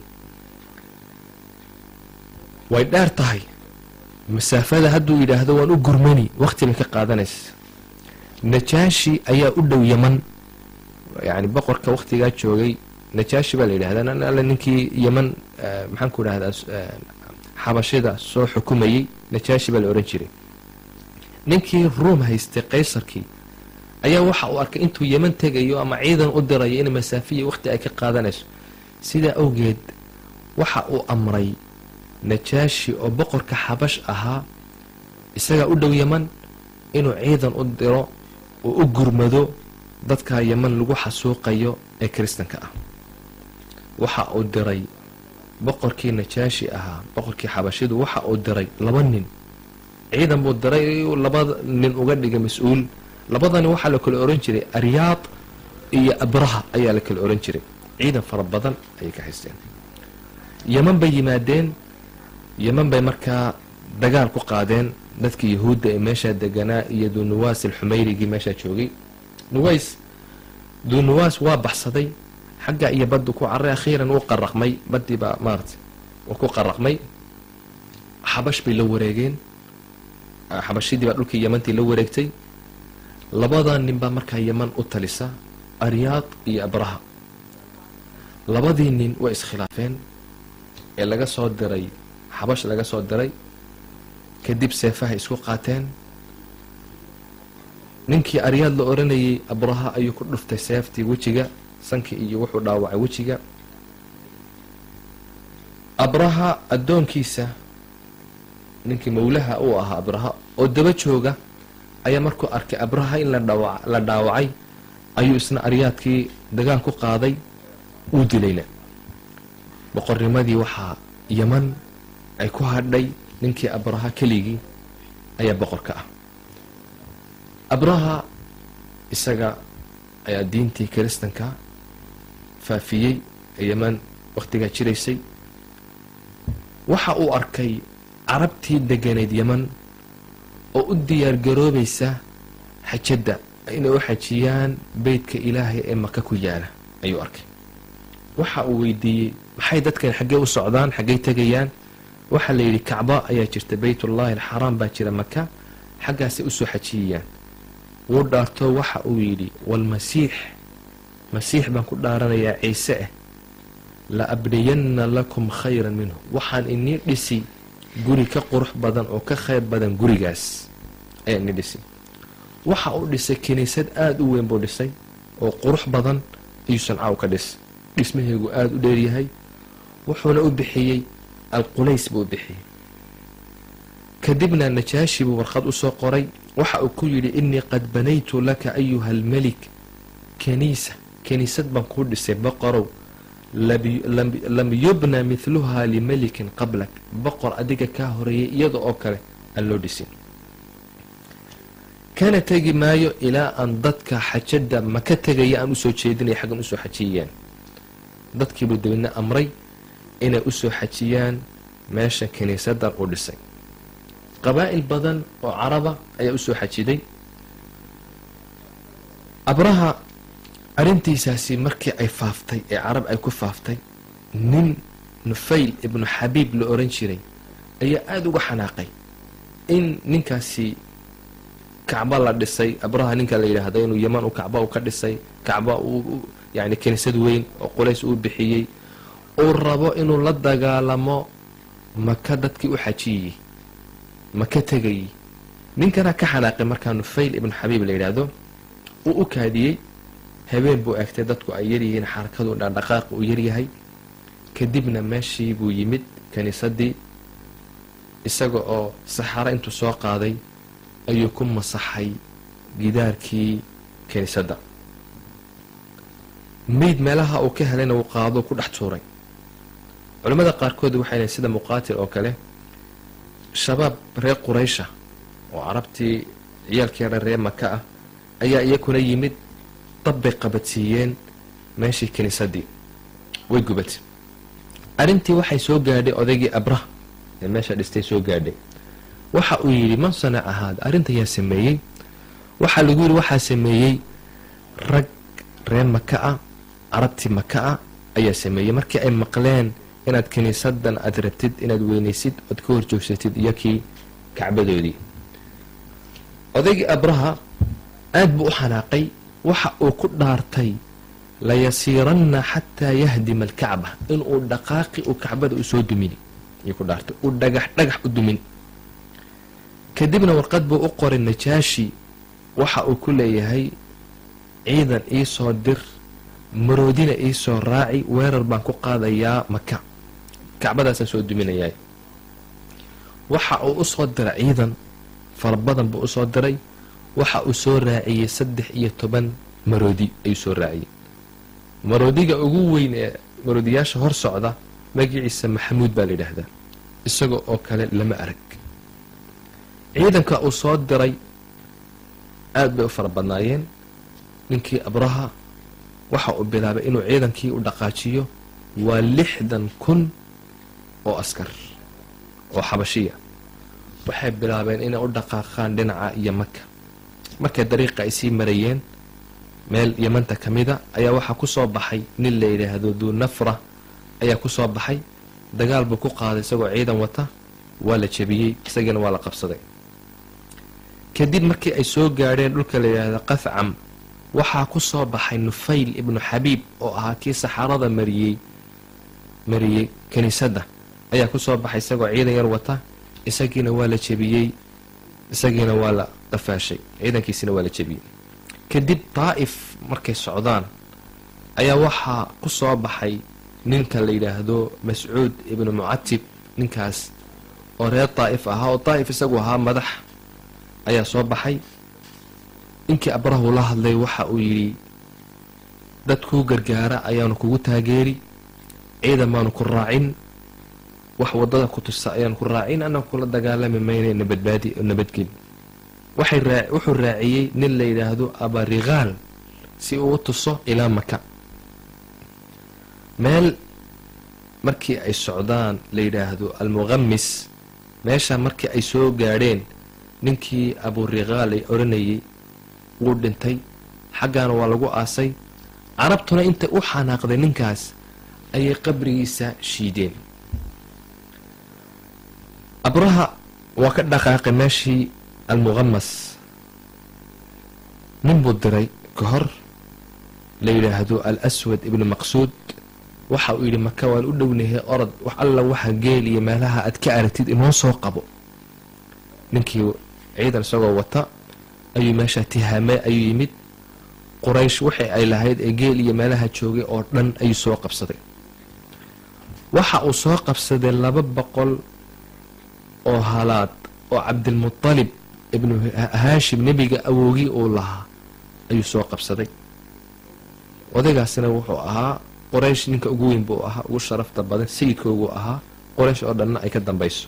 way dheer tahay masaafada, hadduu yidhaahdo waan u gurmani waqti bay ka qaadanaysa. najaashi ayaa u dhow yaman, yani boqorka waqtigaa joogay najaashi baa la yidhahdaa, alle ninkii yaman maxaan ku idhahdaa xabashida soo xukumayey najaashi baa la odhan jiray. ninkii ruom haystay qaysarkii ayaa waxa uu arkay intuu yaman tegayo ama ciidan u dirayo in masaafiya waqti ay ka qaadanayso. sidaa awgeed waxa uu amray najaashi oo boqorka xabash ahaa, isagaa u dhow yaman, inuu ciidan u diro oo u gurmado dadka yaman lagu xasuuqayo ee kristanka ah. waxa uu diray boqorkii najaashi ahaa, boqorkii xabashidu waxa uu diray laba nin, ciidan buu diray laba nin uga dhigay mas-uul. labadani waxaa la kala oran jiray aryaad iyo abraha ayaa la kala oran jiray. ciidan fara badan ayay ka haysteen. yaman bay yimaadeen, yaman bay markaa dagaal ku qaadeen dadkii yahuudda ee meeshaa deganaa iyo duunuwaas alxumayrigii meeshaa joogay. nuways duunuwaas waa baxsaday, xagga iyo baddu ku carray, akhiiran wuu qaraqmay, baddii baa maarata wuu ku qaraqmay. xabash bay la wareegeen, xabashidii baa dhulkii yamantii la wareegtay. labadaa nin baa markaa yaman u talisa, aryaad iyo abraha. labadii nin way iskhilaafeen ee laga soo diray xabash laga soo diray, kadib seefahay isku qaateen. ninkii aryaad la oranayay abraha ayuu ku dhuftay seeftii wejiga, sankii iyo wuxuu dhaawacay wejiga. abraha addoonkiisa, ninkii mawlaha uu ahaa abraha oo daba jooga, ayaa markuu arkay abraha in la dhaawacay ayuu isna aryaadkii dagaal ku qaaday, uu dilayna. boqornimadii waxaa yaman ay ku hadhay ninkii abraha keligii ayaa boqorka ah. abraha isaga ayaa diintii kiristanka faafiyey ee yaman waqtigaa jiraysay. waxa uu arkay carabtii deganeyd yaman oo u diyaar garoobaysa xajadda, inay u xajiyaan beytka ilaahay ee maka ku yaala ayuu arkay. waxa uu weydiiyey maxay dadkan xaggee u socdaan, xaggey tegayaan? waxaa la yidhi kacba ayaa jirta, beytullaahi alxaraam baa jira maka, xaggaasay usoo xajiyayaan. wuu dhaarto waxa uu yidhi walmasiix, masiix baan ku dhaaranayaa ciise ah, la abniyanna lakum khayran minhu, waxaan inii dhisi guri ka qurux badan oo ka khayr badan gurigaas ayaa inii dhisi. waxa uu dhisay kiniisad aada u weyn buu dhisay oo qurux badan ayuu sancaaw ka dhis, dhismaheegu aada u dheeryahay. wuxuuna u bixiyey alqulays buu u bixiyey. kadibna najaashi buu warqad usoo qoray, waxa uu ku yidhi inii qad banaytu laka ayuha almelik kaniisa, kiniisad baan kuu dhisay boqorow, lam yubna midluhaa limelikin qablak, boqor adiga kaa horeeyay iyada oo kale aan loo dhisin. kana tegi maayo ilaa aan dadka xajada maka tegaya aan usoo jeedinaya xaggan usoo xajiyayaan. dadkiibuu dabeedna amray inay usoo xajiyaan meesha kiniisadan uu dhisay. qabaa'il badan oo caraba ayaa usoo xajiday. abraha arrintiisaasi markii ay faaftay ee carab ay ku faaftay, nin nufayl ibnu xabiib la oran jiray ayaa aada uga xanaaqay in ninkaasi kacba la dhisay. abraha ninka la yidhaahdo inuu yaman u kacba u ka dhisay, kacba uu yani kiniisad weyn oo qulays uu bixiyey, uu rabo inuu la dagaalamo maka dadkii u xajiyey maka tegayey ninkana ka xanaaqay markaa Nufayl ibn Xabiib la yidhaahdo uu u kaadiyey habeen buu eegtay dadku ay yaryihiin xarakadu dhaqdhaqaaq uu yaryahay kadibna meeshii buu yimid kaniisadii isaga oo saxaro intuu soo qaaday ayuu ku masaxay gidaarkii kaniisadda meyd meelaha uu ka helayna uu qaado ku dhex tuuray culimmada qaarkood waxay leeyihiin sida Muqaatil oo kale shabaab reer Quraysha oo carabtii ciyaalkii reer Maka ah ayaa iyakuna yimid dab bay qabadsiiyeen meeshii kaniisadii way gubatay arrintii waxay soo gaadhay odaygii Abrah ee meesha dhistay soo gaadhay waxa uu yidhi man sanaca haada arrinta yaa sameeyey waxaa lagu yidhi waxaa sameeyey rag reer Maka ah carabtii Maka ah ayaa sameeyey markii ay maqleen inaad kaniisadan aad rabtid inaad weynaysid ood ka horjoogsatid iyakii kacbadoodii odaygii Abraha aad buu u xanaaqay waxa uu ku dhaartay layasiiranna xataa yahdima alkacba inuu dhaqaaqi uu kacbada u soo dumini ayuu ku dhaartay uu dhagax dhagax u dumin kadibna warqad buu u qoray Najaashi waxa uu ku leeyahay ciidan ii soo dir maroodina ii soo raaci weerar baan ku qaadayaa Maka kacbadaasaan soo duminayaa waxa uu u soo diray ciidan fara badan buu u soo diray waxa uu soo raaciyey saddex iyo toban maroodi ayuu soo raaciyey maroodiga ugu weyn ee maroodiyaasha hor socda magaciisa Maxamuud baa la yidhaahdaa isaga oo kale lama arag ciidanka uu soo diray aad bay u fara badnaayeen ninkii Abraha waxa uu bilaabay inuu ciidankii u dhaqaajiyo waa lixdan kun oo askar oo xabashiya waxay bilaabeen inay u dhaqaaqaan dhinaca iyo Maka markay dariiqa ay sii marayeen meel Yamanta ka mida ayaa waxaa ku soo baxay nin la yidhaahdo Duu Nafra ayaa ku soo baxay dagaal buu ku qaaday isagoo ciidan wata waa la jebiyey isagana waa la qabsaday kadib markii ay soo gaadheen dhulka la yidhaahdo Qathcam waxaa ku soo baxay Nufayl ibnu Xabiib oo ahaa kii saxarada mariyey mariyey kaniisadda ayaa ku soo baxay isagoo ciidan yar wata isagiina waa la jebiyey isagiina waa la qafaashay ciidankiisina waa la jebiyey kadib Taa'if markay socdaan ayaa waxaa ku soo baxay ninka la yidhaahdo Mascuud ibnu Mucatib ninkaas oo reer Taa'if ahaa oo Taa'if isagu ahaa madax ayaa soo baxay inkii Abrahu la hadlay waxa uu yidhi dadkuu gargaara ayaanu kugu taageeri ciidan baanu ku raacin wax wadada ku tusa ayaanu ku raacin annagu kula dagaalami mayna nabadbaadi nabadgeli waxay raac wuxuu raaciyey nin la yidhaahdo Abarigaal si uu u tuso ilaa Maka meel markii ay socdaan la yidhaahdo Almughamis meesha markii ay soo gaadheen ninkii Aburigaal ay oranayay wuu dhintay xaggaana waa lagu aasay carabtuna intay u xanaaqday ninkaas ayay qabrigiisa shiideen Abraha waa ka dhaqaaqay meeshii Almughamas nin buu diray ka hor la yidhaahdo Al-Aswad ibnu Maqsuud waxa uu yidhi Maka waan u dhownahay orod wax alla waxa geel iyo meelaha aad ka aragtid inoo soo qabo ninkii ciidan isagoo wata ayuu meesha tihaame ayuu yimid Quraysh waxay ay lahayd ee geel iyo meelaha joogay oo dhan ayuu soo qabsaday waxa uu soo qabsaday laba boqol oo halaad oo Cabdilmuttalib ibnu Haashim nebiga awowgii uu lahaa ayuu soo qabsaday odaygaasina wuxuu ahaa Quraysh ninka ugu weyn buu ahaa ugu sharafta badan sayidkoogu ahaa Quraysh oo dhanna ay ka dambayso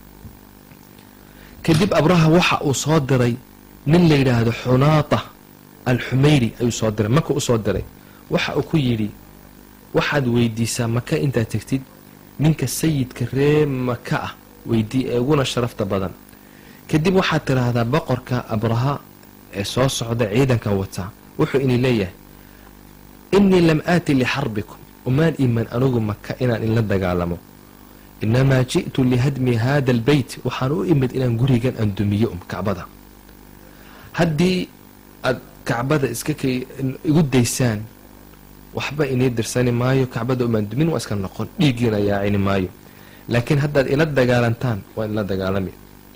kadib Abraha waxa uu soo diray nin la yidhaahdo Xunaata al-Xumayri ayuu soo diray Maka u soo diray waxa uu ku yidhi waxaad weydiisaa Maka intaad tegtid ninka sayidka reer Maka ah weydii ee uguna sharafta badan kadib waxaad tiraahdaa boqorka Abraha ee soo socda ciidanka wata wuxuu inii leeyahay innii lam aati lixarbikum umaan iman anugu Maka inaan inla dagaalamo inamaa ji'tu lihadmi haada albeyt waxaan u imid inaan gurigan aan dumiyo um kacbada haddii aad kacbada iska igu daysaan waxba inii dirsani maayo kacbada umaan dumin waa iska noqon dhiiggiina yaacini maayo laakiin haddaad ila dagaalantaan waa ila dagaalami.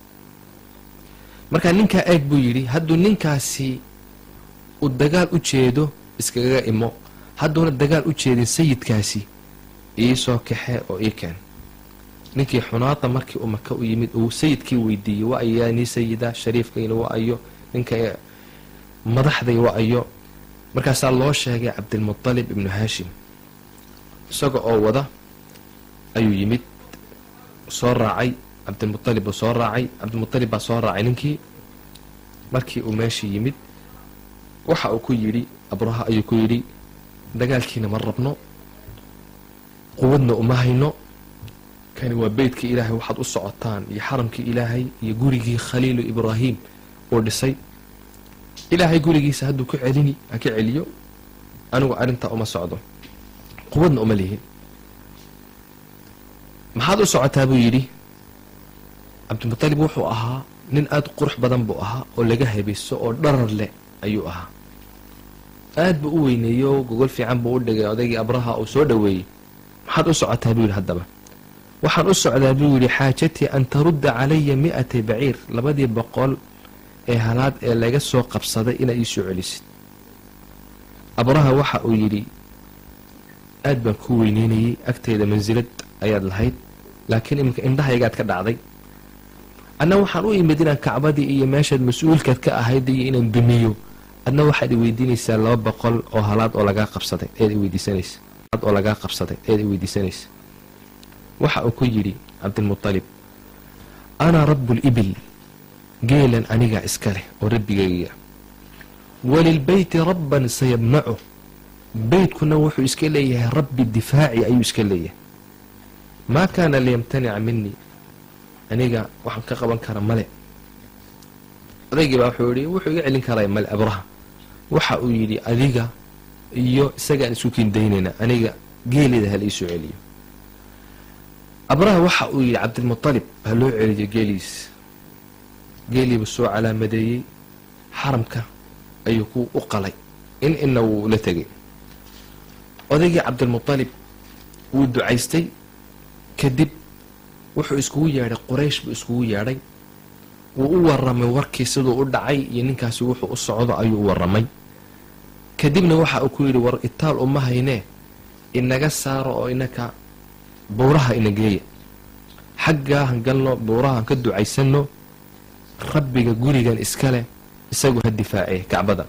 markaa ninkaa eeg buu yidhi, hadduu ninkaasi uu dagaal u jeedo iskaga imo, hadduuna dagaal u jeedin sayidkaasi ii soo kaxe oo ii keen. ninkii xunaada markii uu maka u yimid uu sayidkii weydiiyey, wa ayaa nii sayida, shariifkayna wa ayo, ninka madaxday wa ayo. markaasaa loo sheegay cabdilmutalib ibnu haashim. isaga oo wada ayuu yimid, soo raacay cabdilmutalib buu soo raacay cabdilmutalib baa soo raacay ninkii. markii uu meeshii yimid waxa uu ku yidhi, abraha ayuu ku yidhi, dagaalkiina ma rabno, quwadna uma hayno, kani waa beytkii ilaahay waxaad u socotaan iyo xaramkii ilaahay iyo gurigii khaliilu ibraahim uu dhisay. ilaahay gurigiisa hadduu ku celini ha ka celiyo, anigu arrintaa uma socdo, quwadna uma lihin. maxaad u socotaa buu yidhi. cabdilmutalib wuxuu ahaa nin aada qurux badan buu ahaa oo laga habayso oo dharar leh ayuu ahaa. aad buu u weyneeyo, gogol fiican buu u dhigay odaygii abraha uu soo dhoweeyey. maxaad u socotaa buu yidhi. haddaba waxaan u socdaa buu yidhi, xaajatii an tarudda calaya mi-ata baciir, labadii boqol ee halaad ee laga soo qabsaday inaad ii soo celisid. abraha waxa uu yidhi, aad baan kuu weyneynayey, agtayda mansilad ayaad lahayd, laakiin iminka indhahaygaad ka dhacday. adna waxaan u imid inaan kacbadii iyo meeshaad mas-uulkaad ka ahayd iyo inaan dumiyo, adna waxaad i weydiinaysaa laba boqol oo halaad oo lagaa qabsaday eed iweydiisanaysa oo lagaa qabsaday eed i weydiisanaysa. waxa uu ku yidhi cabdilmutalib, ana rabulibil, geelan anigaa iska leh oo rabbigayga, walilbeyti rabban sayabnacu, beytkuna wuxuu iska leeyahay rabbi difaaci ayuu iska leeyahay. maa kaana liyamtanica minii, aniga waxaan ka qaban kara male. odaygii baa wuxuu yidhi, wuxuu iga celin karay male abraha. waxa uu yidhi, adiga iyo isagaan isku kindaynayna, aniga geelida hala iisoo celiyo. abraha waxa uu yidhi cabdilmutalib ha loo celiyo geeliis. geeliibu soo calaamadeeyey, xaramka ayuu ku u qalay, in ina wuu la tegay. odaygii cabdilmutalib wuu ducaystay, kadib wuxuu iskugu yeedhay quraysh buu iskugu yeedhay, wuu u waramay warkii siduu u dhacay iyo ninkaasi wuxuu u socdo ayuu u waramay. kadibna waxa uu ku yidhi, war itaal uma haynee inaga saaro oo inaka buuraha ina geeya, xaggaa han galno, buurahan ka ducaysanno, rabbiga gurigan iska leh isagu ha difaacee kacbada.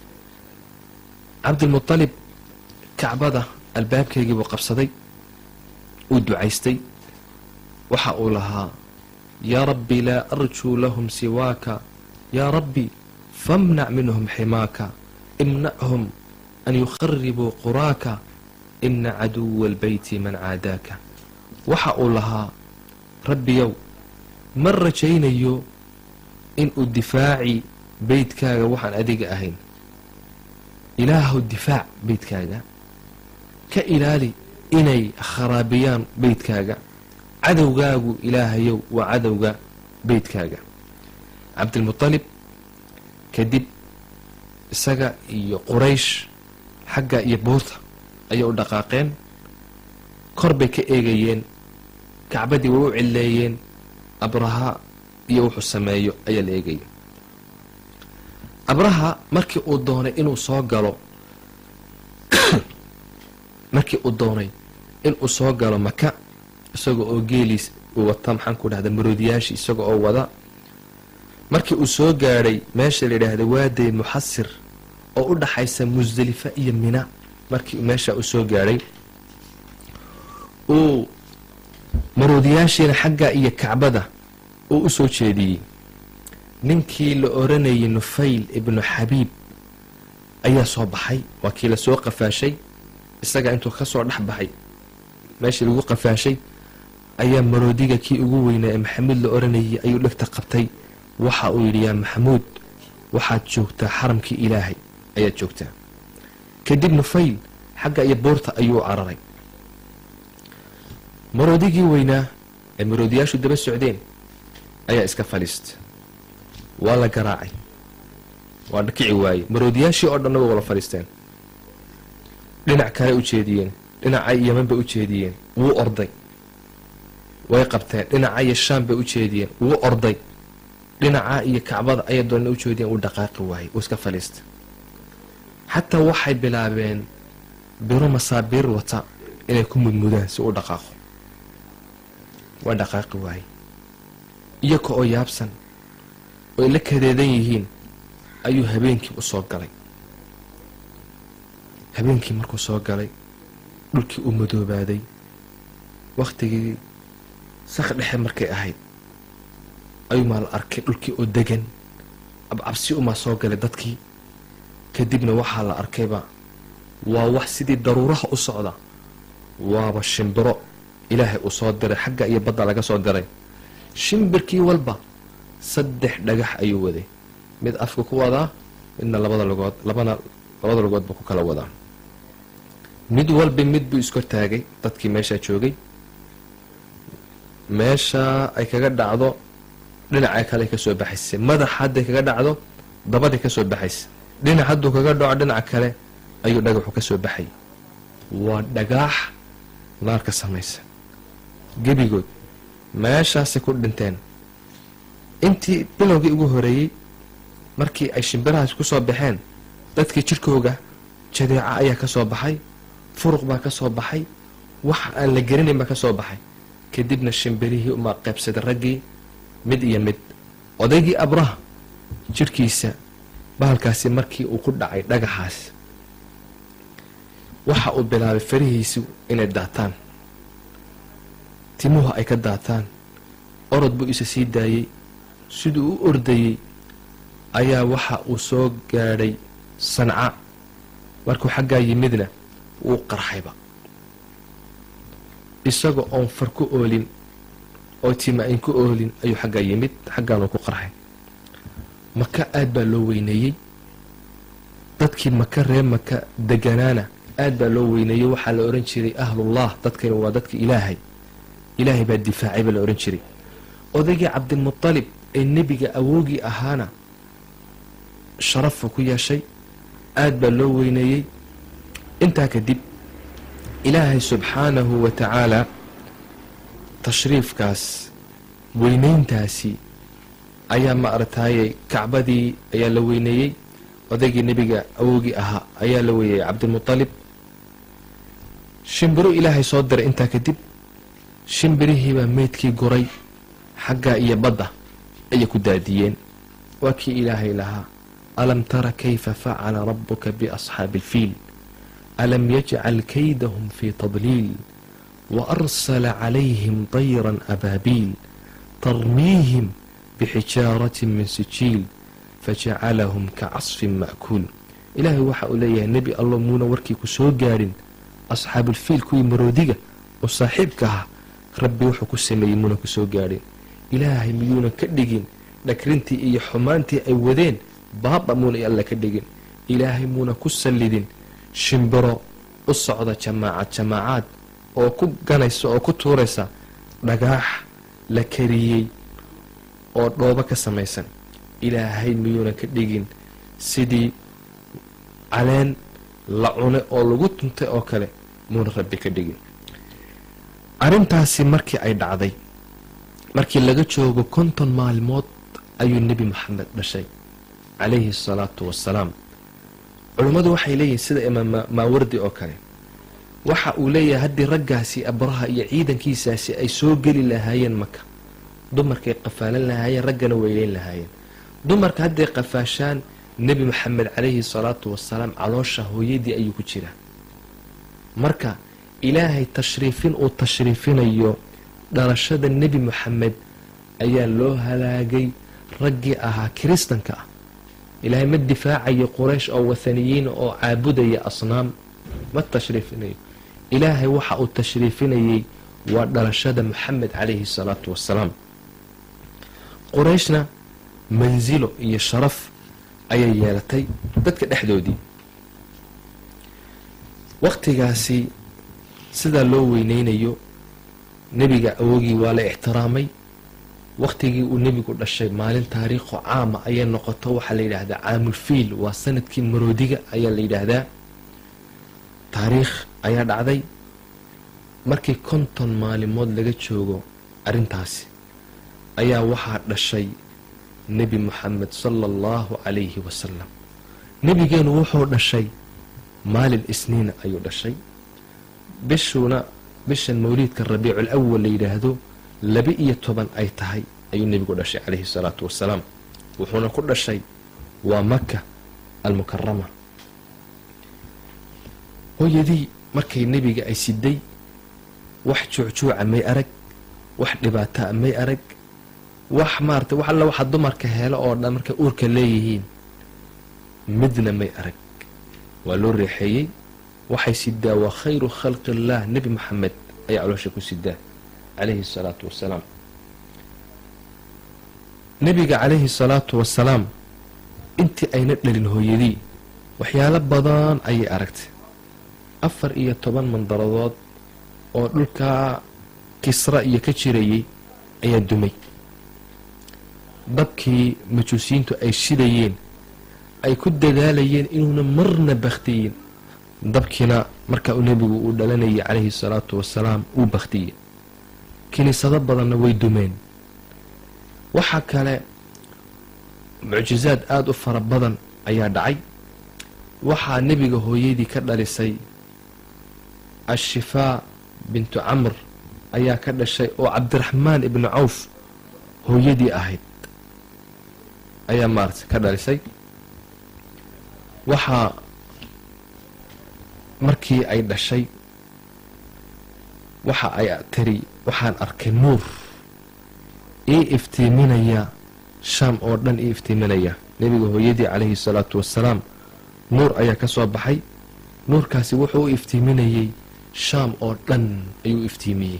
cabdilmutalib kacbada albaabkeygii buu qabsaday, uu ducaystay. waxa uu lahaa, yaa rabbi laa arjuu lahum siwaaka, yaa rabbi famnac minhum ximaaka, imnachum an yukharibuu quraaka, ina caduwa albeyti man caadaaka. waxa uu lahaa, rabbiyow ma rajaynayo inuu difaaci beydkaaga waxaan adiga ahayn. ilaahow difaac beydkaaga, ka ilaali inay kharaabiyaan beydkaaga. cadowgaagu ilaahayow waa cadowga beydkaaga. cabdilmutalib kadib isaga iyo quraysh xagga iyo buurta ayay u dhaqaaqeen, kor bay ka eegayeen, kacbadii way u cilleeyeen, abraha iyo wuxuu sameeyo ayaa la eegaya. abraha markii uu doonay inuu soo galo markii uu doonay inuu soo galo maka, isaga oo geeliis uu wata, maxaan ku dhahda maroodiyaashii isaga oo wada, markii uu soo gaadhay meesha la yidhaahda waadey muxasir oo u dhaxaysa musdalifa iyo mina, markii meesha uu soo gaadhay, uu maroodiyaashiina xagga iyo kacbada uu u soo jeediyey. ninkii la oranayay nufayl ibnu xabiib ayaa soo baxay, waa kii la soo qafaashay. isaga intuu ka soo dhex baxay meeshii lagu qafaashay ayaa maroodiga kii ugu weynaa ee maxamuud la oranayay ayuu dhegta qabtay. waxa uu yidhi, yaa maxamuud, waxaad joogtaa xaramkii ilaahay ayaad joogtaa. kadib nufayl xagga iyo buurta ayuu cararay. maroodigii weynaa ee maroodiyaashu daba socdeen ayaa iska fadhiista, waa la garaacay, waa dhakici waayey. maroodiyaashii oo dhanna way wala fadhiisteen, dhinac kale u jeediyeen, dhinacay yaman bay u jeediyeen. wuu orday, way qabteen dhinaca iyo shaam bay u jeediyeen wuu orday dhinaca iyo kacbada ayay dooneen u jeediyeen uu dhaqaaqi waayey uu iska fadhiistay xataa waxay bilaabeen biro masaabiir wata inay ku mudmudaan si uu dhaqaaqo waa dhaqaaqi waayey iyaga oo yaabsan oo ay la kadeedan yihiin ayuu habeenkii u soo galay habeenkii markuu soo galay dhulkii u madoobaaday wakhtigii sak dhexe markay ahayd ayuumaa la arkay dhulkii oo degan abcabsi umaa soo galay dadkii kadibna waxaa la arkayba waa wax sidii daruuraha u socda waaba shimbiro ilaahay uu soo diray xagga iyo badda laga soo diray shimbirkii walba saddex dhagax ayuu waday mid afka ku wadaa midna labada lugood labana labada lugoodba ku kala wadaa mid walba mid buu iskor taagay dadkii meeshaa joogay meesha ay kaga dhacdo dhinaca kale ka soo baxaysay madax hadday kaga dhacdo dabadii ka soo baxaysay dhinac hadduu kaga dhaco dhinaca kale ayuu dhagaxu ka soo baxay waa dhagaax naar ka samaysa gebigood meeshaasay ku dhinteen intii bilowgii ugu horeeyey markii ay shimbirahaas ku soo baxeen dadkii jirkooga jadeeca ayaa ka soo baxay furuq baa ka soo baxay wax aan la garanayn baa ka soo baxay kadibna shimbirihii umaa qaybsaday raggii mid iyo mid odaygii abraha jirkiisa bahalkaasi markii uu ku dhacay dhagaxaas waxa uu bilaabay farihiisi inay daataan timuhu ay ka daataan orod buu isa sii daayey siduu u ordayey ayaa waxa uu soo gaadhay sanca markuu xaggaa yimidna wuu qarxayba isaga oon far ku oolin oo tima-ayn ku oolin ayuu xaggaa yimid xaggaanuu ku qarxay maka aad baa loo weyneeyey dadkii maka reer maka deganaana aad baa loo weyneeyey waxaa la ohan jiray ahlullah dadkani waa dadka ilaahay ilaahay baa difaacay baa la ohan jiray odaygii cabdilmutalib ee nebiga awoogii ahaana sharafu ku yeeshay aad baa loo weyneeyey intaa kadib ilaahay subxaanahu wa tacaala tashriifkaas weynayntaasi ayaa ma aragtaayey kacbadii ayaa la weyneeyey odaygii nebiga awoogii ahaa ayaa la weeyey cabdilmutalib shimbiro ilaahay soo diray intaa kadib shimbirihiibaa meydkii guray xaggaa iyo badda ayay ku daadiyeen waa kii ilaahay lahaa alam tara kayfa facala rabuka biasxaabi alfiil alam yajcal kaydahum fii tadliil waarsala calayhim dayran abaabiil tarmiihim bxijaaratin min sijiil fajacalahum ka casfin ma'kuul ilaahay waxa uu leeyahay nebi allo muuna warkii ku soo gaadhin asxaabulfiil kuwii maroodiga oo saaxiibka ahaa rabbi wuxuu ku sameeyey muuna ku soo gaadhin ilaahay miyuunan ka dhigin dhakrintii iyo xumaantii ay wadeen baaba muuna alla ka dhigin ilaahay muuna ku sallidin shimbiro u socda jamaacad jamaacaad oo ku ganaysa oo ku tuuraysa dhagaax la kariyey oo dhoobo ka samaysan ilaahay miyuunan ka dhigin sidii caleen la cune oo lagu tuntay oo kale muuna rabbi ka dhigin arrintaasi markii ay dhacday markii laga joogo konton maalmood ayuu nebi maxamed dhashay calayhi asalaatu wassalaam culummadu waxay leeyihiin sida imaam maawardi oo kale waxa uu leeyahay haddii raggaasi abraha iyo ciidankiisaasi ay soo geli lahaayeen maka dumarkay qafaalan lahaayeen raggana weyleyn lahaayeen dumarka hadday qafaashaan nebi maxamed calayhi salaatu wasalaam caloosha hooyadii ayuu ku jiraa marka ilaahay tashriifin uu tashriifinayo dhalashada nebi maxamed ayaa loo halaagay raggii ahaa kiristanka ah ilaahay ma difaacayo quraysh oo wathaniyiin oo caabudaya asnaam ma tashriifinayo ilaahay waxa uu tashriifinayay waa dhalashada maxamed calayhi salaatu wasalaam qurayshna mansilo iyo sharaf ayay yeelatay dadka dhexdoodii waqtigaasi sidaa loo weyneynayo nebiga awoogii waa la ixtiraamay waqtigii uu nebigu dhashay maalin taariikho caama ayay noqoto waxaa la yidhaahdaa caamulfiil waa sanadkii maroodiga ayaa la yidhaahdaa taariikh ayaa dhacday markii konton maalimood laga joogo arrintaasi ayaa waxaa dhashay nebi moxamed sala allahu calayhi wasalam. nebigeenu wuxuu dhashay maalin isniina ayuu dhashay, bishuuna bishan mawliidka rabiicul awal la yidhaahdo laba-iyo toban ay tahay ayuu nebigu dhashay calayhi salaatu wasalaam. wuxuuna ku dhashay waa maka almukarama. hooyadii markay nebiga ay siday wax juucjuuca may arag, wax dhibaataa may arag, wax maarata wax alla waxa dumarka helo oo dhan markay uurka leeyihiin midna may arag. waa loo reexeeyey. waxay sidaa waa khayru khalqi illaah, nebi moxamed ayaa caloosha ku sidaa calayhi salaatu wasalaam. nebiga calayhi salaatu wasalaam intii ayna dhalin hooyadii waxyaalo badan ayay aragtay. afar iyo toban mandaradood oo dhulkaa kisra iyo ka jirayay ayaa dumay. dabkii majuusiyiintu ay shidayeen ay ku dadaalayeen inuuna marna bakhtiyin, dabkiina markaa uu nebigu uu dhalanayay calayhi salaatu wasalaam uu bakhtiyey. kiniisado badanna way dumeen. waxaa kale mucjizaad aada u fara badan ayaa dhacay. waxaa nebiga hooyadii ka dhalisay ashifaa bintu camr ayaa ka dhashay, oo cabdiraxmaan ibnu cawf hooyadii ahayd ayaa maarata ka dhalisay. waxaa markii ay dhashay waxa ay tiri waxaan arkay nuur ii iftiiminaya shaam oo dhan ii iftiiminaya. nebiga hooyadii calayhi salaatu wasalaam nuur ayaa ka soo baxay. nuurkaasi wuxuu u iftiiminayay shaam oo dhan ayuu iftiimiyey.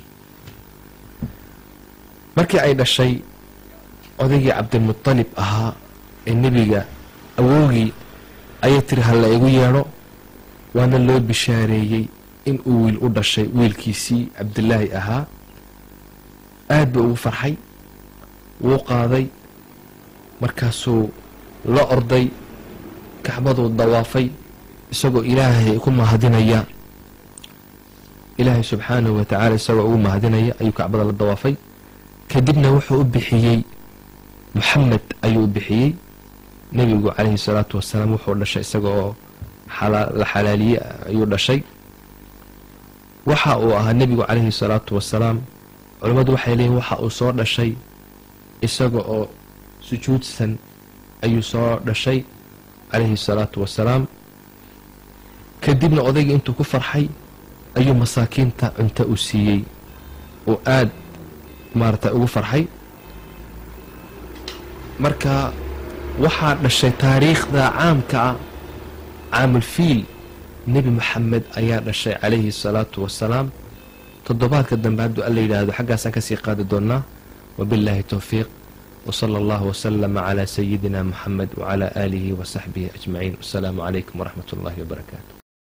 markii ay dhashay odaygii cabdilmutalib ahaa ee nebiga awowgii ayay tiri ha la igu yeedho. waana loo bishaareeyey in uu wiil u dhashay, wiilkiisii cabdilaahi ahaa. aad buu ugu farxay, wuu qaaday, markaasuu la orday, kacbaduu dawaafay isagoo ilaahay ku mahadinaya. ilaahay subxaanahu watacaala isagoo ugu mahadinaya ayuu kacbada la dawaafay. kadibna wuxuu u bixiyey moxamed ayuu u bixiyey. nebigu calayhi salaatu wasalaam wuxuu dhashay isaga oo la xalaaliyey ayuu dhashay. waxa uu ahaa nebigu calayhi salaatu wasalaam, culammadu waxay leeyihin waxa uu soo dhashay isaga oo sujuudsan ayuu soo dhashay calayhi salaatu wasalaam. kadibna odayga intuu ku farxay ayuu masaakiinta cunto u siiyey oo aad maarata ugu farxay. marka waxaa dhashay taariikhda caamka ah caamulfiil, nebi moxamed ayaa dhashay calayhi salaatu wasalaam. toddobaadka dambe hadduu alla yidhaahdo xaggaasaan kasii qaadi doonaa. wabilaahi towfiiq, wsala allahu wasalama calaa sayidina moxamed wacalaa aalihi wasaxbihi ajmaciin. wasalaamu calaykum waraxmat ullahi wabarakaatu.